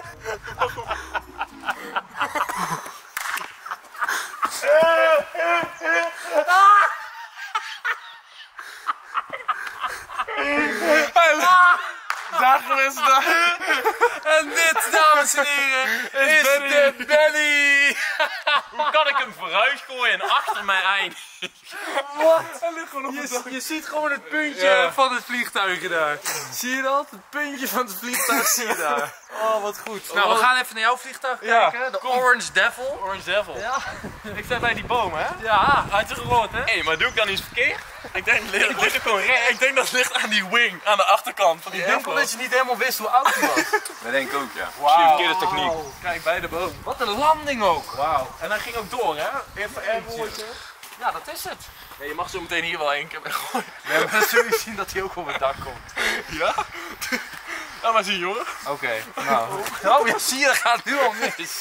Dag geweest, dag. En dit, dames en heren, is de belly! Hoe kan ik hem vooruit gooien en achter mijn eind? Wat? Je, je ziet gewoon het puntje Ja. van het vliegtuig daar. Zie je dat? Het puntje van het vliegtuig zie je daar. Oh, wat goed. Nou, we gaan even naar jouw vliegtuig Ja, kijken. De Orange Devil. Orange Devil. Ja. Ik sta bij die boom, hè? Ja. Uit de gehoord, hè? Hé, hey, maar doe ik dan iets verkeerd? Ik denk, het ligt gewoon recht. Ik denk dat het ligt aan die wing, aan de achterkant van die Ik denk wel Devil. dat je niet helemaal wist hoe oud hij was. Dat denk ik ook, ja. Wauw. Misschien verkeerde techniek. Kijk, bij de boom. Wat een landing ook. Wauw. En hij ging ook door, hè? Even eentje. Ja, dat is het. Nee, je mag zo meteen hier wel één keer mee gooien. We gaan zo zien dat hij ook op het dak komt. Ja? Laat maar zien, jongen. Oké, okay, nou. Oh, ja, zie je, dat gaat nu al mis.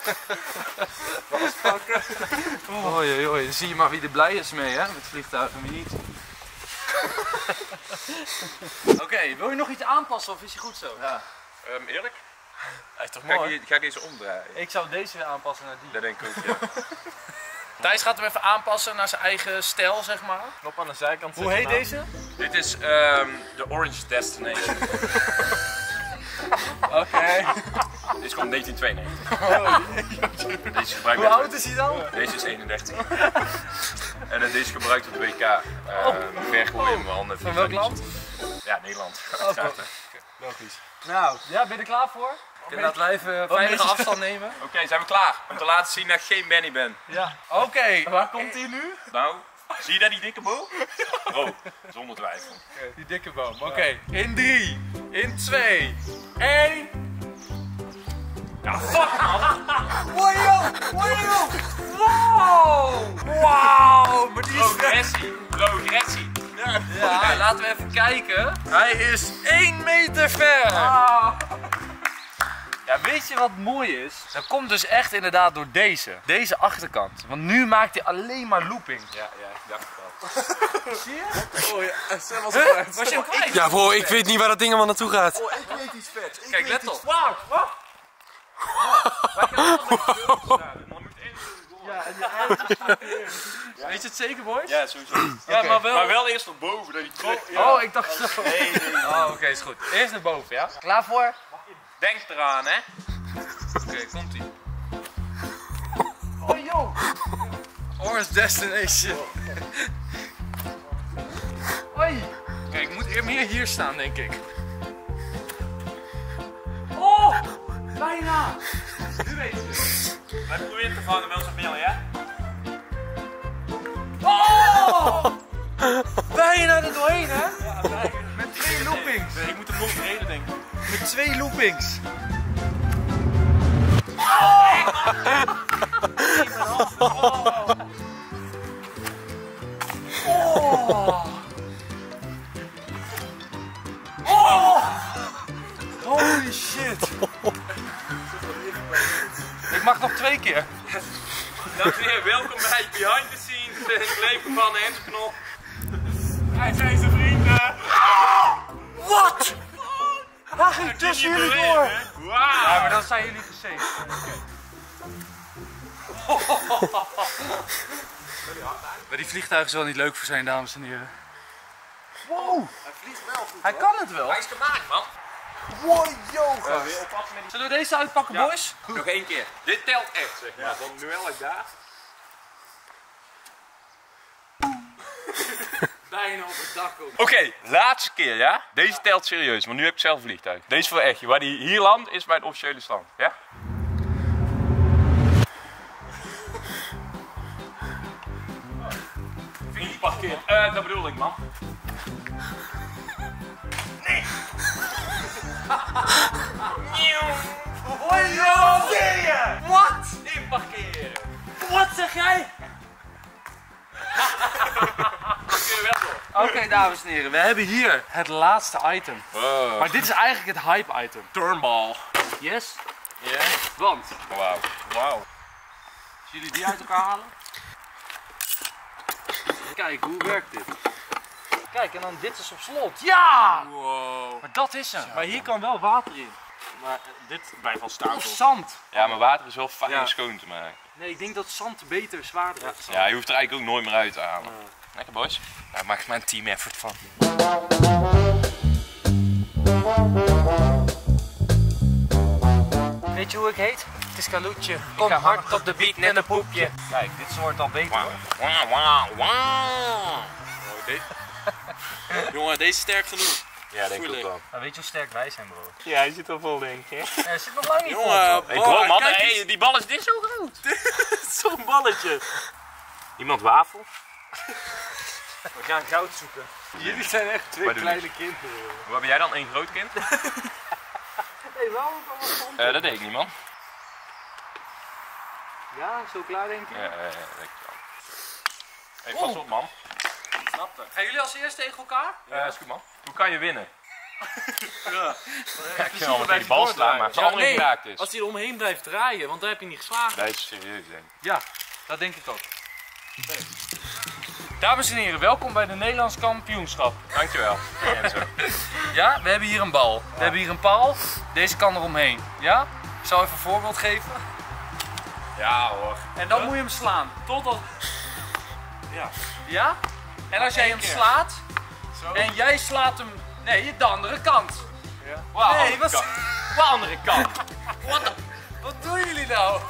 Oei, oei, dan zie je maar wie er blij is mee, hè, met vliegtuigen en wie niet. Oké, okay, wil je nog iets aanpassen of is hij goed zo? Ja. Um, eerlijk? Hij is toch Ga mooi? ik, ga ik deze omdraaien? Ik zou deze weer aanpassen naar die. Dat denk ik ook, ja. Thijs gaat hem even aanpassen naar zijn eigen stijl, zeg maar. Knop aan de zijkant. Hoe heet deze? Dit is um, de Orange Destination. Oké. Okay. Dit is gewoon negentien tweeënnegentig. Deze is gebruikt Hoe met- oud is hij dan? Deze is eenendertig. En uh, deze is gebruikt op de W K. Uh, Vergooien in handen. Van welk land? Ja, Nederland. Logisch. Nou, ja, ben je er klaar voor? Inderdaad, blijven veilige mensen- afstand nemen. Oké, okay, zijn we klaar? Om te laten zien dat ik geen Benny ben. Ja. Oké. Okay. Waar komt hij nu? Nou, zie je daar die dikke boom? Oh, zonder twijfel. Die dikke boom. Oké. Okay. In drie, in twee, één. Ja, fuck man! Wow! Wow! Wow! Wow! Maar die is Progressie, progressie. Ja, laten we even kijken. Hij is één meter ver. Ja, Ja, weet je wat mooi is? Dat komt dus echt inderdaad door deze. Deze achterkant. Want nu maakt hij alleen maar looping. Ja, ja, ik dacht het al. Zie je? Oh ja, Sam was Huh? kwijt. Was je hem kwijt? Ja bro, ik weet niet waar dat ding allemaal naartoe gaat. Oh, ik weet iets vet. Ik Kijk, weet let iets- op. Wauw, wacht. Ja, en je Weet je het zeker, boys? Ja, sowieso. Ja, maar wel... Maar wel eerst nog boven, dat die terug. Oh, ik dacht zo. Nee, nee, nee. Oh, oké, okay, is goed. Eerst naar boven, ja? Klaar voor? Denk eraan, hè? Oké, okay, komt ie. Oh, joh! Orange Destination. Hoi! Kijk, ik moet meer hier staan, denk ik. Oh! Bijna! Nu weet je het. Wij proberen te vangen wel zo'n mail, ja? Oh! Bijna er doorheen, hè? Ja, bijna. Met twee loopings. Ik moet hem nog breder denken. Met twee loopings. Oh! Oh! Holy shit! Ik mag nog twee keer. Dames en heren, welkom bij Behind the Scenes in het leven van Hans Knol. Hij zijn zijn vrienden. Wat? Hij ging tussen jullie door. Wauw. Ja, maar dan zijn jullie gesaved. Maar die vliegtuigen is wel niet leuk voor zijn, dames en heren. Wow! Hij vliegt wel goed. Hij kan het wel. Hij is gemaakt, man. Wow, yo, gast. Weer oppassen met die... Zullen we deze uitpakken, Ja. boys? Nog één keer. Dit telt echt, zeg maar. Van nu elk daar. Bijna op het dak ook. Oké, laatste keer, ja? Deze telt serieus, want nu heb ik zelf een vliegtuig. Deze voor echt. Waar die hier landt, is mijn officiële stand. Ja? Niet parkeerd. Eh, dat bedoel ik, man. Nee! Hoi, joh! Wat? In parkeren. Wat zeg jij? Parkeer wel door. Oké, okay, dames en heren, we hebben hier het laatste item. Wow. Maar dit is eigenlijk het hype item. Turnball. Yes? Ja? Want, Wauw. Wauw. als jullie die uit elkaar halen. Kijk, hoe werkt dit? Kijk, en dan dit is op slot. Ja! Wow. Maar dat is hem. Maar hier kan wel water in. Maar dit blijft wel staan. Of zand. Ja, maar water is wel fijn Ja. om schoon te maken. Nee, ik denk dat zand beter zwaarder is. Ja, je hoeft er eigenlijk ook nooit meer uit te halen. Lekker, boys. Daar maakt mijn team effort van. Weet je hoe ik heet? Het is Kaloetje. Kom hard op de beat, net een poepje. Kijk, dit soort al beter. Wauw, wauw, wauw, wauw. Jongen, deze is sterk genoeg. Ja, denk ik Voel ook ik. wel. Maar weet je hoe sterk wij zijn, bro? Ja, hij zit al vol, denk ik. Er zit nog lang niet vol. Jongen, Hey, oh, bro, man, kijk hey, die bal is dit zo groot. zo'n balletje. Iemand wafel? We gaan goud zoeken. Jullie zijn echt twee Waar doe kleine kinderen. Waar ben jij dan? Eén groot kind? Nee, waarom kan we grond? Uh, dat deed ik niet, man. Ja, zo klaar denk je? Ja, ja, ja, denk ik wel. Hey, pas op, man. Snapte. Gaan jullie als eerste tegen elkaar? Ja, is goed, man. Hoe kan je winnen? Ja. Ja, ik kan al meteen die bal slaan, maar als de andere geraakt is. Als hij er omheen blijft draaien, want daar heb je niet geslagen. Dat is serieus, denk ik. Ja, dat denk ik ook. Dames en heren, welkom bij de Nederlands kampioenschap. Dankjewel. Enzo. Ja, we hebben hier een bal. We hebben hier een paal. Deze kan er omheen. Ja? Ik zal even een voorbeeld geven. Ja hoor. En dan moet je hem slaan. Totdat... Ja. Ja? En als jij hem slaat... En jij slaat hem... Nee, de andere kant. Ja. Wow. Nee, wat? De andere kant. Wat, de- wat doen jullie nou?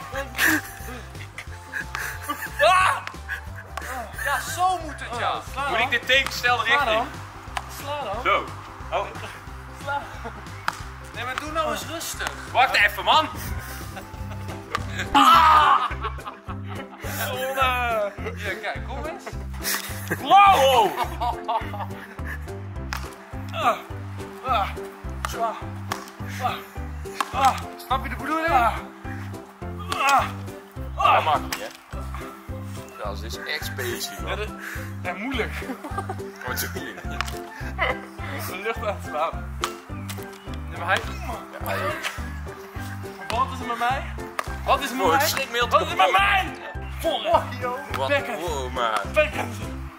Ah! Ja, zo moet het ja. Moet ik dit tegengestelde Sla richting? dan. Sla dan. Zo. Oh, Nee, maar doe nou eens rustig. wacht even, man. Hier, kijk, kom eens. Wow. Ah, ah, zwaar. Ah, ah, snap je de bedoeling? Ah, ah, Dat mag niet, hè? Ja, dit is echt specifiek, man. ja, moeilijk. Wat zo hier? De lucht aan het slaan. Nee, maar hij... is er met mij? Wat is er met Oh, het mij? schrikt me heel Wat is er met mij? Vol, Wat? Bekkend. Wow, man. Bekkend.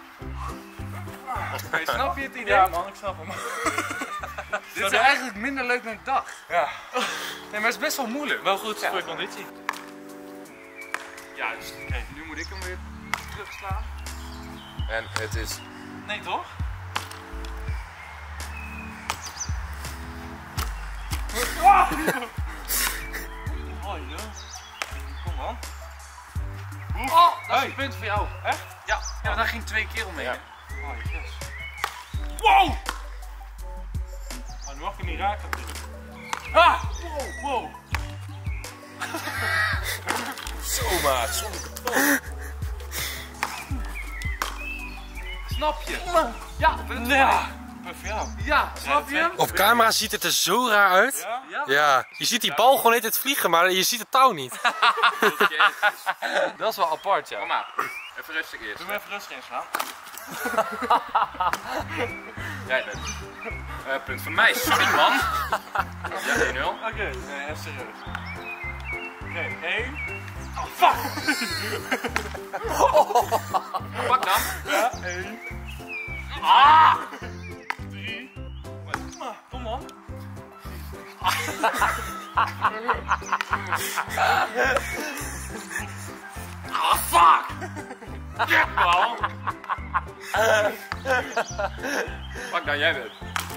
Hey, snap je het idee? Ja man, ik snap hem. Dit is eigenlijk minder leuk dan ik dacht. Ja. Nee, maar het is best wel moeilijk. Wel goed voor je conditie. Juist. Oké, nu moet ik hem weer terugslaan. En het is... Nee, toch? Oh, ja. Kom man. Oh, dat is een punt voor jou. Echt? Ja, ja, maar daar ging twee keer omheen. Ja. Oh, yes. Wow! Maar nu mag ik hem niet raken. Ah! Wow, wow. Zo, maat. Zonder controle. Snap je? Ja, punt voor Ja. mij. Punt voor jou. Ja, snap je hem? Op camera ziet het er zo raar uit. Ja? Ja. Ja, je ziet die bal gewoon net vliegen, maar je ziet het touw niet. Dat is wel apart, ja. Kom maar. Even rustig eerst. Doe me even rustig inslaan. Jij bent. Uh, punt voor mij. Sorry, man. Ja, één nul. Oké, okay. Nee, even serieus. Oké, okay, één. Oh, fuck! Pak dan. Ja, één. Ah! Drie. Kom dan. Ah, fuck! Ja, man. Pak dan, jij bent.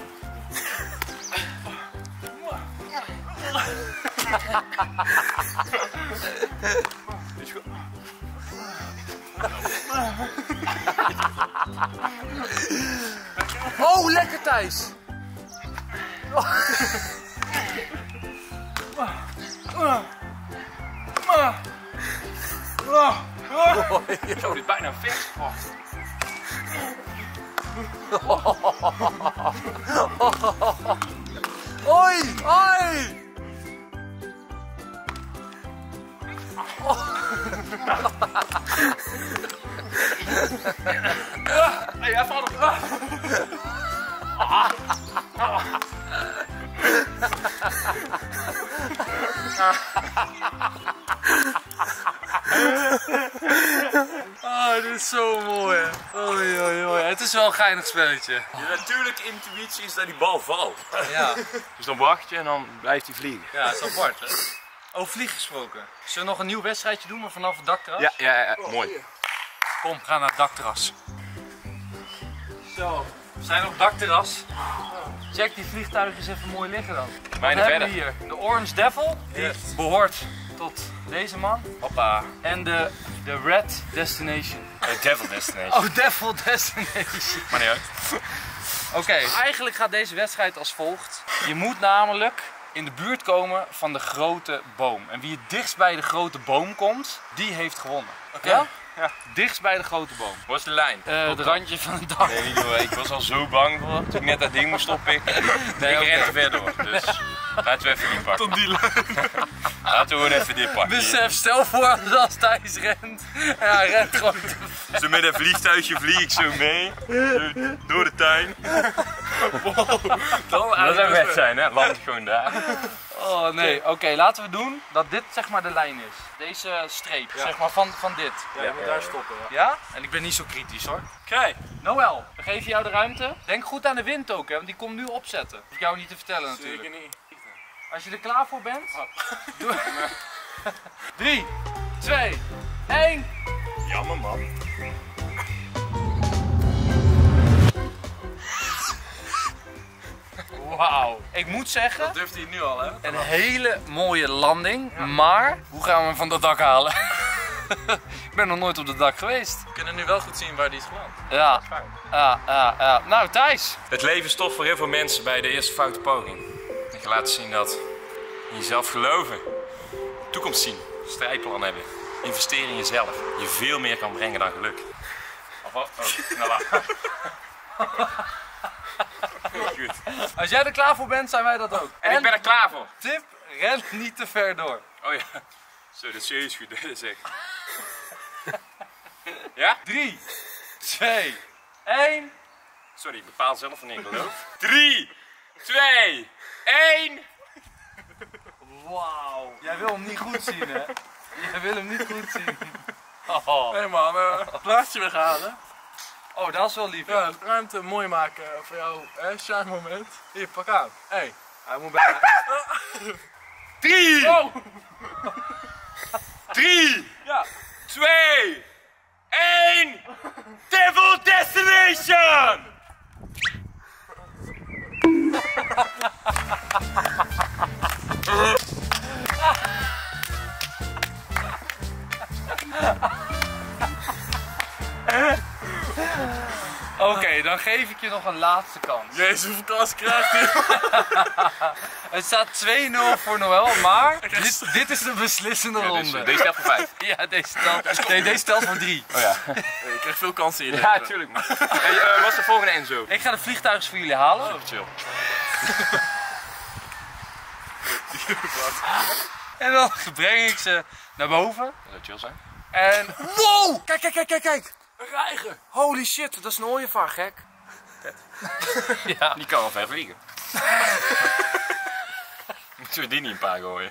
Is goed. Oh, lekker Thijs! Zo, dit is bijna vers. Oi! Oi! Hey, even aan Oh, dit is zo mooi. Oei, oei, oei. Het is wel een geinig spelletje. Je natuurlijke intuïtie is dat die bal valt. Ja, Dus dan wacht je en dan blijft hij vliegen. ja, dat is apart, hè? Over vliegen gesproken. Zullen we nog een nieuw wedstrijdje doen, maar vanaf het dakterras? Ja, ja, ja, mooi. Kom, ga naar het dakterras. Zo, we zijn op het dakterras. Check die vliegtuigjes even mooi liggen dan. Bijna Wat hebben we verder. hier? De Orange Devil, die behoort tot deze man. Hoppa. En de, de Red Destination. Uh, Devil Destination. Oh, Devil Destination. Maar niet uit. Oké, eigenlijk gaat deze wedstrijd als volgt. Je moet namelijk in de buurt komen van de grote boom. En wie het dichtst bij de grote boom komt, die heeft gewonnen. Oké? Ja? Ja. Dichtst bij de grote boom. Wat is de lijn? Uh, het randje van het dak. Nee, niet door. Ik was al zo bang voor toen ik net dat ding moest oppikken. Nee, ik oké. ren te ver door. Dus laten we even die pakken. Tot die lijn. Laten we gewoon even dit pakken. Besef, stel voor als Thijs rent. Ja, hij rent gewoon te ver. Zo met een vliegtuigje vlieg ik zo mee. Door de tuin. Dan Dat zou vet zijn, hè? Land gewoon daar. Oh nee, oké, okay, laten we doen dat dit zeg maar de lijn is. Deze streep, Ja. zeg maar van, van dit. Ja, je moet daar stoppen. Ja. Ja? En ik ben niet zo kritisch hoor. Oké. Noël, we geven jou de ruimte. Denk goed aan de wind ook, hè, want die komt nu opzetten. Hoef ik jou niet te vertellen natuurlijk. Zeker niet. Als je er klaar voor bent, doe. drie, twee, één. Jammer, man. Wauw. Ik moet zeggen, Durft hij het nu al, hè? een hele mooie landing. Maar, hoe gaan we hem van dat dak halen? Ik ben nog nooit op het dak geweest. We kunnen nu wel goed zien waar die is geland. Ja, ja, ja, ja. Nou Thijs. Het leven is tof voor heel veel mensen bij de eerste foute poging. En je laat zien dat in jezelf geloven, toekomst zien, strijdplan hebben, investeren in jezelf, je veel meer kan brengen dan geluk. Of wat? Oh, nou laat. Goed. Als jij er klaar voor bent, zijn wij dat ook. En ik ben er klaar voor. Tip, ren niet te ver door. Oh ja. Zo, dat is serieus goed, dat is echt. Ja? drie, twee, één. Sorry, ik bepaal zelf wanneer ik geloof. drie, twee, één. Wauw. Jij wil hem niet goed zien, hè? Jij wil hem niet goed zien. Oh, Nee man, uh, plaatje weghalen. oh dat is wel lief. Ja, de ruimte mooi maken voor jou, hè, shine moment. Hier, pak aan. Hé, hey, hij moet bij. Drie! Oh! Drie! Ja. Twee! Één! Devil Destination! Oké, okay, dan geef ik je nog een laatste kans. Jezus, hoeveel kans krijgt hij? Het staat twee nul voor Noël, maar dit, dit is de beslissende Ja, ronde. dus, deze telt voor vijf. Ja, deze telt, nee, deze telt voor drie. Oh ja. Je krijgt veel kansen hier. Ja, tuurlijk man. Hey, uh, wat is de volgende Enzo? Ik ga de vliegtuigjes voor jullie halen. Oh, chill. En dan breng ik ze naar boven. Dat zou chill zijn. En... Wow! Kijk, kijk, kijk, kijk, kijk! Een reiger! Holy shit, dat is een ooievaar, gek. Ja. Die kan wel ver vliegen. Moeten we die niet een paar gooien?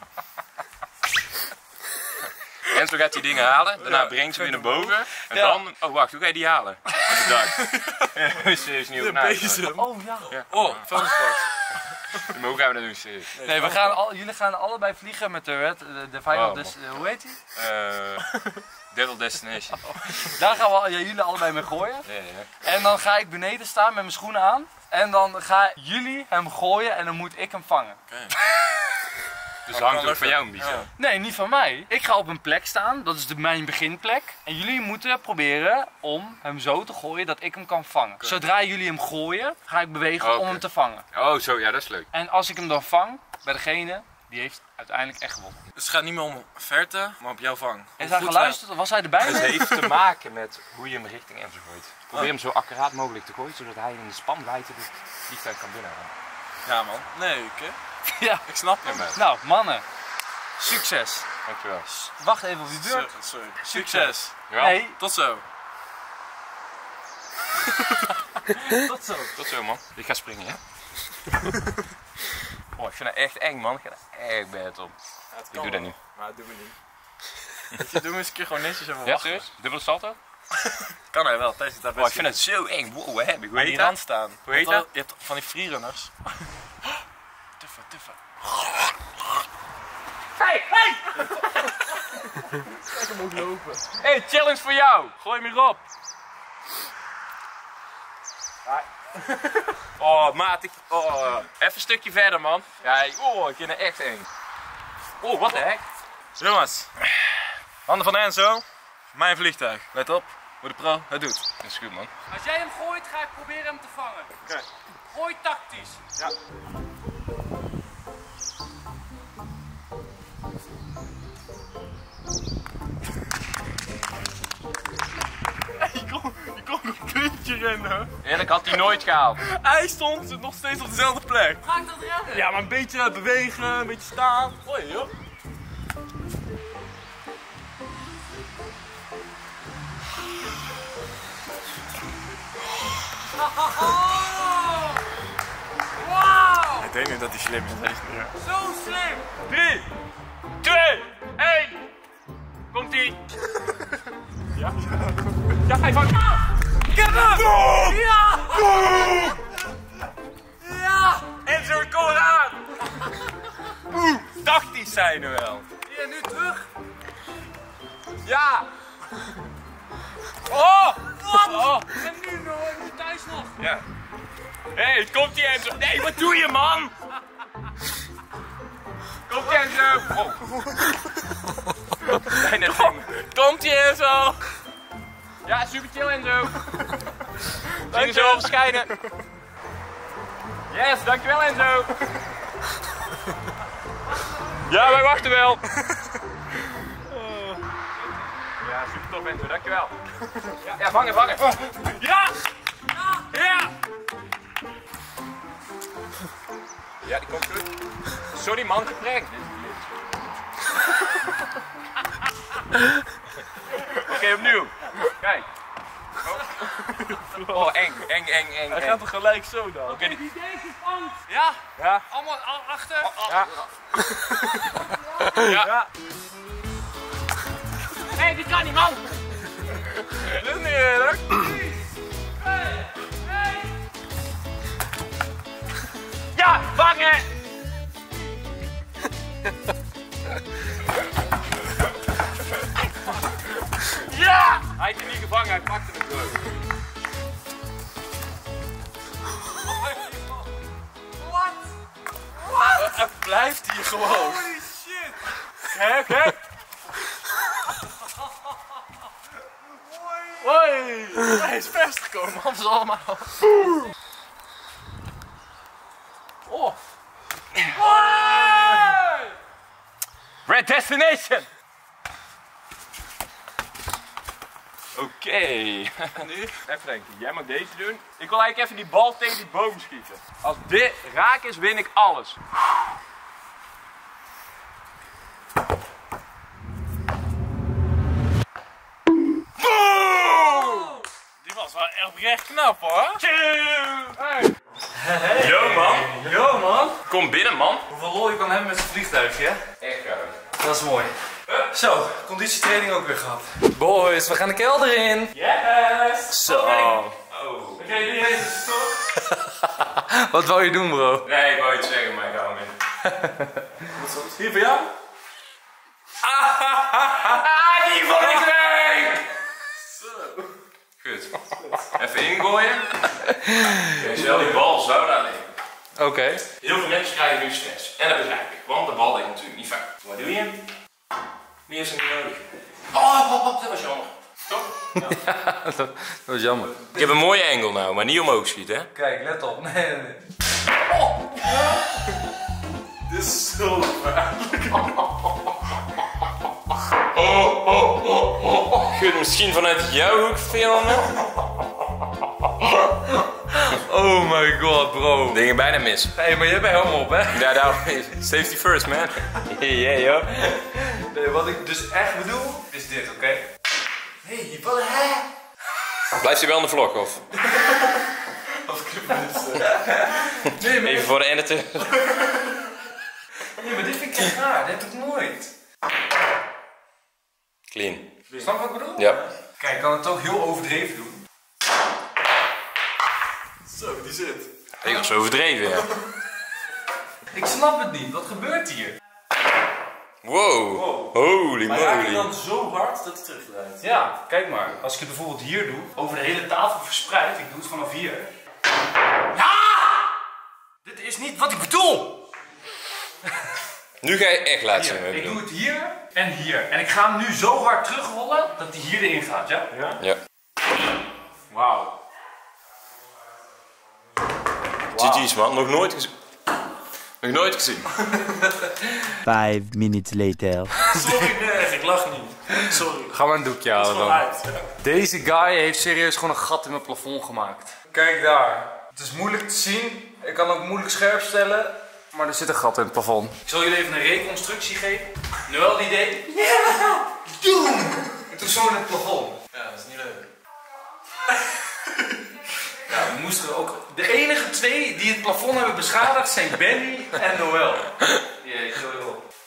Enzo gaat die dingen halen, daarna Ja, brengt ze weer naar boven. En Ja. dan... Oh wacht, hoe ga je die halen? Op de dak. Ja, serieus niet over na. Bezem. Oh ja. Ja. Oh, vuilnispot. Maar hoe gaan we dat doen serieus? Nee, we gaan al, jullie gaan allebei vliegen met de Red, de, de Final Wow, Des- uh, hoe heet die? Uh, Devil Destination. Daar gaan we al- ja, jullie allebei mee gooien. Ja, ja. En dan ga ik beneden staan met mijn schoenen aan. En dan gaan jullie hem gooien en dan moet ik hem vangen. Dus hangt ook van jou een beetje. Ja. Nee, niet van mij. Ik ga op een plek staan, dat is de, mijn beginplek. En jullie moeten proberen om hem zo te gooien dat ik hem kan vangen. Zodra jullie hem gooien, ga ik bewegen Oké. om hem te vangen. Oh, zo, ja, dat is leuk. En als ik hem dan vang, bij degene, die heeft uiteindelijk echt gewonnen. Dus het gaat niet meer om verte, maar op jouw vang. Is hij geluisterd? Was hij erbij? Het heeft te maken met hoe je hem richting Enzo gooit. Probeer hem zo accuraat mogelijk te gooien, zodat hij in de spanwijdte het vliegtuig kan binnenhalen. Ja man. Nee, ik, hè? Ja. Ik snap Ja, hem. maar. Nou, mannen. Succes. Dankjewel. Wacht even op je beurt. Sorry, sorry. Succes. Ja. Nee, Tot zo. tot zo. Tot zo, man. Ik ga springen, ja? Oh, ik vind dat echt eng, man. Ik ga er echt bad op. Ja, het Ik doe dat niet. Maar dat doen we niet. Weet je, doen we eens een keer gewoon netjes even Ja, wachten. serieus? Dubbele salto? Kan hij wel, Thijs zit daar Oh, best ik vind het zo eng. Wow, wat heb ik? Hoe aan die heet dat? rand staan. Hoe heet Je hebt dat? al- Je hebt van die freerunners. Tuffe, tuffe. Hey, hey! Kijk hem ook lopen. Hey, challenge voor jou! Gooi hem hierop. Oh, maat, ik... Oh, even een stukje verder, man. Ja, ik- oh, ik vind het echt eng. Oh, wat de hek? Jongens, handen van Enzo. Mijn vliegtuig. Let op, hoe de pro het doet. Dat is goed, man. Als jij hem gooit, ga ik proberen hem te vangen. Oké. Gooi tactisch. Ja. Je kon, je kon een puntje rennen. Eerlijk had hij nooit gehaald. Hij stond nog steeds op dezelfde plek. Ga ik dat redden? Ja, maar een beetje bewegen, een beetje staan. Gooi joh. Wauw! Ik denk niet dat hij slim is. Deze keer. Zo slim! drie, twee, één. Komt-ie. Ja? Ja, hij vangt. Ik heb hem! Ja! Ja! Enzo, kom eraan. Oeh, tactisch zijn we wel. Hier, nu terug. Ja. Oh. Wat? Oh. En nu, nou, nu thuis nog. Ja. Hé, hey, komt-ie Enzo. Nee, wat doe je, man? Komt-ie Enzo. Oh. Bijna ding. Komt-ie Enzo. Ja, super chill Enzo. Zie je zo verschijnen. Yes, dankjewel Enzo. Ja, wij wachten wel. Ja, super tof Enzo, dankjewel. Ja, ja vangen, vangen. Ja! Ja! Ja, die komt goed. Sorry man, geprankt. Oké, okay, opnieuw. Kijk. Oh, eng, eng, eng, eng. Hij gaat er gelijk zo dan. Oké, Die deze vangt. ja? Ja. Allemaal al achter? Ja. Ja. Hé, hey, die kan niet, man. Dit is niet eerlijk. Ja, vangen! Ja! Hij heeft hem niet gevangen, hij pakte hem terug. Hij blijft hier gewoon. Holy shit. Kijk, kijk. Hoi. Hij is vastgekomen, anders allemaal. Oh. Hoi. Red Destination! Oké. En nu? Even denken, jij mag deze doen. Ik wil eigenlijk even die bal tegen die boom schieten. Als dit raak is, win ik alles. Die was wel echt knap hoor. Hey. Yo man. Yo man. Kom binnen man. Hoeveel lol je kan hebben met zijn vliegtuigje, hè? Echt gaaf. Dat is mooi. Zo, conditietraining ook weer gehad. Boys, we gaan de kelder in. Yes! Zo. Oh. Oké, die heeft een stok. Wat wou je doen, bro? Nee, ik wou iets zeggen, maar ik hou hem in. Hier voor jou? Ah, die vond ik leuk! Goed. Even ingooien. Je stel die bal zo daar liggen. Oké. Okay. Heel veel mensen krijgen nu stress. En dat begrijp ik, want de bal ligt natuurlijk niet fijn. Wat doe je? Meer is er niet nodig. Oh, oh, oh, dat was jammer. Toch? Ja. dat, dat was jammer. Ik heb een mooie angle nou, maar niet omhoog schieten, hè? Kijk, let op. Nee, nee, nee. Oh. Dit is zo gevaarlijk. Oh, oh, oh, oh. Goed, misschien vanuit jouw hoek filmen. Oh my god, bro. Dingen bijna mis. Hé, hey, maar jij bent helemaal op, hè? Ja, daarom is safety first, man. Yeah, joh. Nee, wat ik dus echt bedoel, is dit, oké? Okay? Hé, hey, wat hè? Blijft hij wel in de vlog, of? Of knippen Nee, maar... Even voor de editor. Nee, maar dit vind ik echt raar. Dit heb ik nooit. Clean. Snap je wat ik bedoel? Ja. Kijk, ik kan het ook heel overdreven doen. Zo, die zit. Ik was overdreven, ja. Ik snap het niet. Wat gebeurt hier? Wow. Wow. Holy Maar raak je moly. dan zo hard dat hij terugdraait? Ja, kijk maar. Als ik het bijvoorbeeld hier doe, over de hele tafel verspreid, ik doe het vanaf hier. Ja! Dit is niet wat ik bedoel! Nu ga je echt laten zien Hier, wat ik ik doe bedoel. het hier en hier. En ik ga hem nu zo hard terugrollen dat hij hier erin gaat, ja? Ja? Ja. Wauw. G G's man, nog nooit gezien. Nog nooit gezien. Five minutes later. Sorry, nee, ik lach niet. Sorry. Ga maar een doekje Dat is halen wel dan. uit. Deze guy heeft serieus gewoon een gat in mijn plafond gemaakt. Kijk daar. Het is moeilijk te zien. Ik kan ook moeilijk scherp stellen. Maar er zit een gat in het plafond. Ik zal jullie even een reconstructie geven. Noël die deed. Ja! Doe! En toen zo in het plafond. Ja, dat is niet leuk. Ja, we moesten ook... De enige twee die het plafond hebben beschadigd zijn Benny en Noël. Ja, ik wil je op.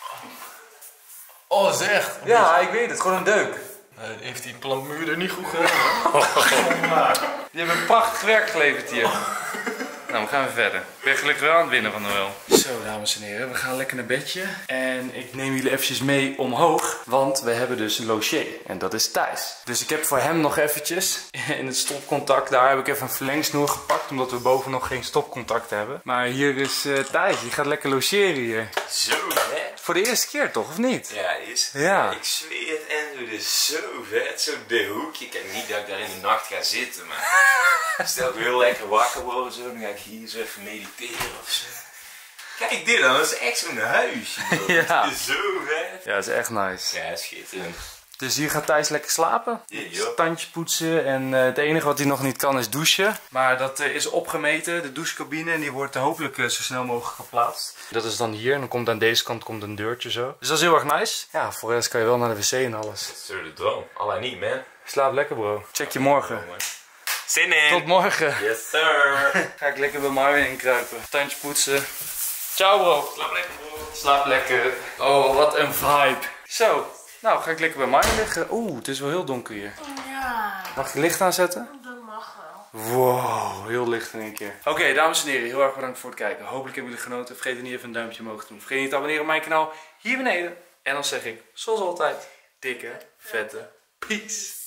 Oh, dat is echt. Ja, ik weet het. Gewoon een deuk. Nee, heeft die plamuur er niet goed gedaan. Die hebben een prachtig werk geleverd hier. Nou, we gaan weer verder. Ik ben gelukkig wel aan het winnen van Noël. Zo, dames en heren, we gaan lekker naar bedje. En ik neem jullie eventjes mee omhoog, want we hebben dus een logier. En dat is Thijs. Dus ik heb voor hem nog eventjes in het stopcontact, daar heb ik even een verlengsnoer gepakt, omdat we boven nog geen stopcontact hebben. Maar hier is uh, Thijs, die gaat lekker logeren hier. Zo vet. Voor de eerste keer toch, of niet? Ja, is. Ja. Ik zweer het, en dit is zo vet. Zo de hoekje. Kijk, niet dat ik daar in de nacht ga zitten, maar stel ik heel lekker wakker worden, zo, dan ga ik hier zo even mediteren of zo. Kijk dit dan, dat is echt zo'n huisje. Ja. Dit is zo vet. Ja, dat is echt nice. Ja, schitterend. Dus hier gaat Thijs lekker slapen. Tandje poetsen en uh, het enige wat hij nog niet kan is douchen. Maar dat uh, is opgemeten, de douchecabine. En die wordt uh, hopelijk uh, zo snel mogelijk geplaatst. Dat is dan hier en dan komt aan deze kant komt een deurtje zo. Dus dat is heel erg nice. Ja, voor de rest kan je wel naar de wc en alles. Dat is de droom. Alleen niet, man. Slaap lekker bro. Check je morgen. Zin in. Tot morgen. Yes sir. Ga ik lekker bij Marvin inkruipen. Tandje poetsen. Ciao bro. Slaap lekker bro. Slaap lekker. Oh, wat een vibe. Zo, nou ga ik lekker bij Marvin liggen. Oeh, het is wel heel donker hier. Ja, Mag ik licht aanzetten? dat mag wel. Wow, heel licht in één keer. Oké, okay, dames en heren, heel erg bedankt voor het kijken. Hopelijk hebben jullie genoten. Vergeet niet even een duimpje omhoog te doen. Vergeet niet te abonneren op mijn kanaal hier beneden. En dan zeg ik, zoals altijd, dikke, vette peace.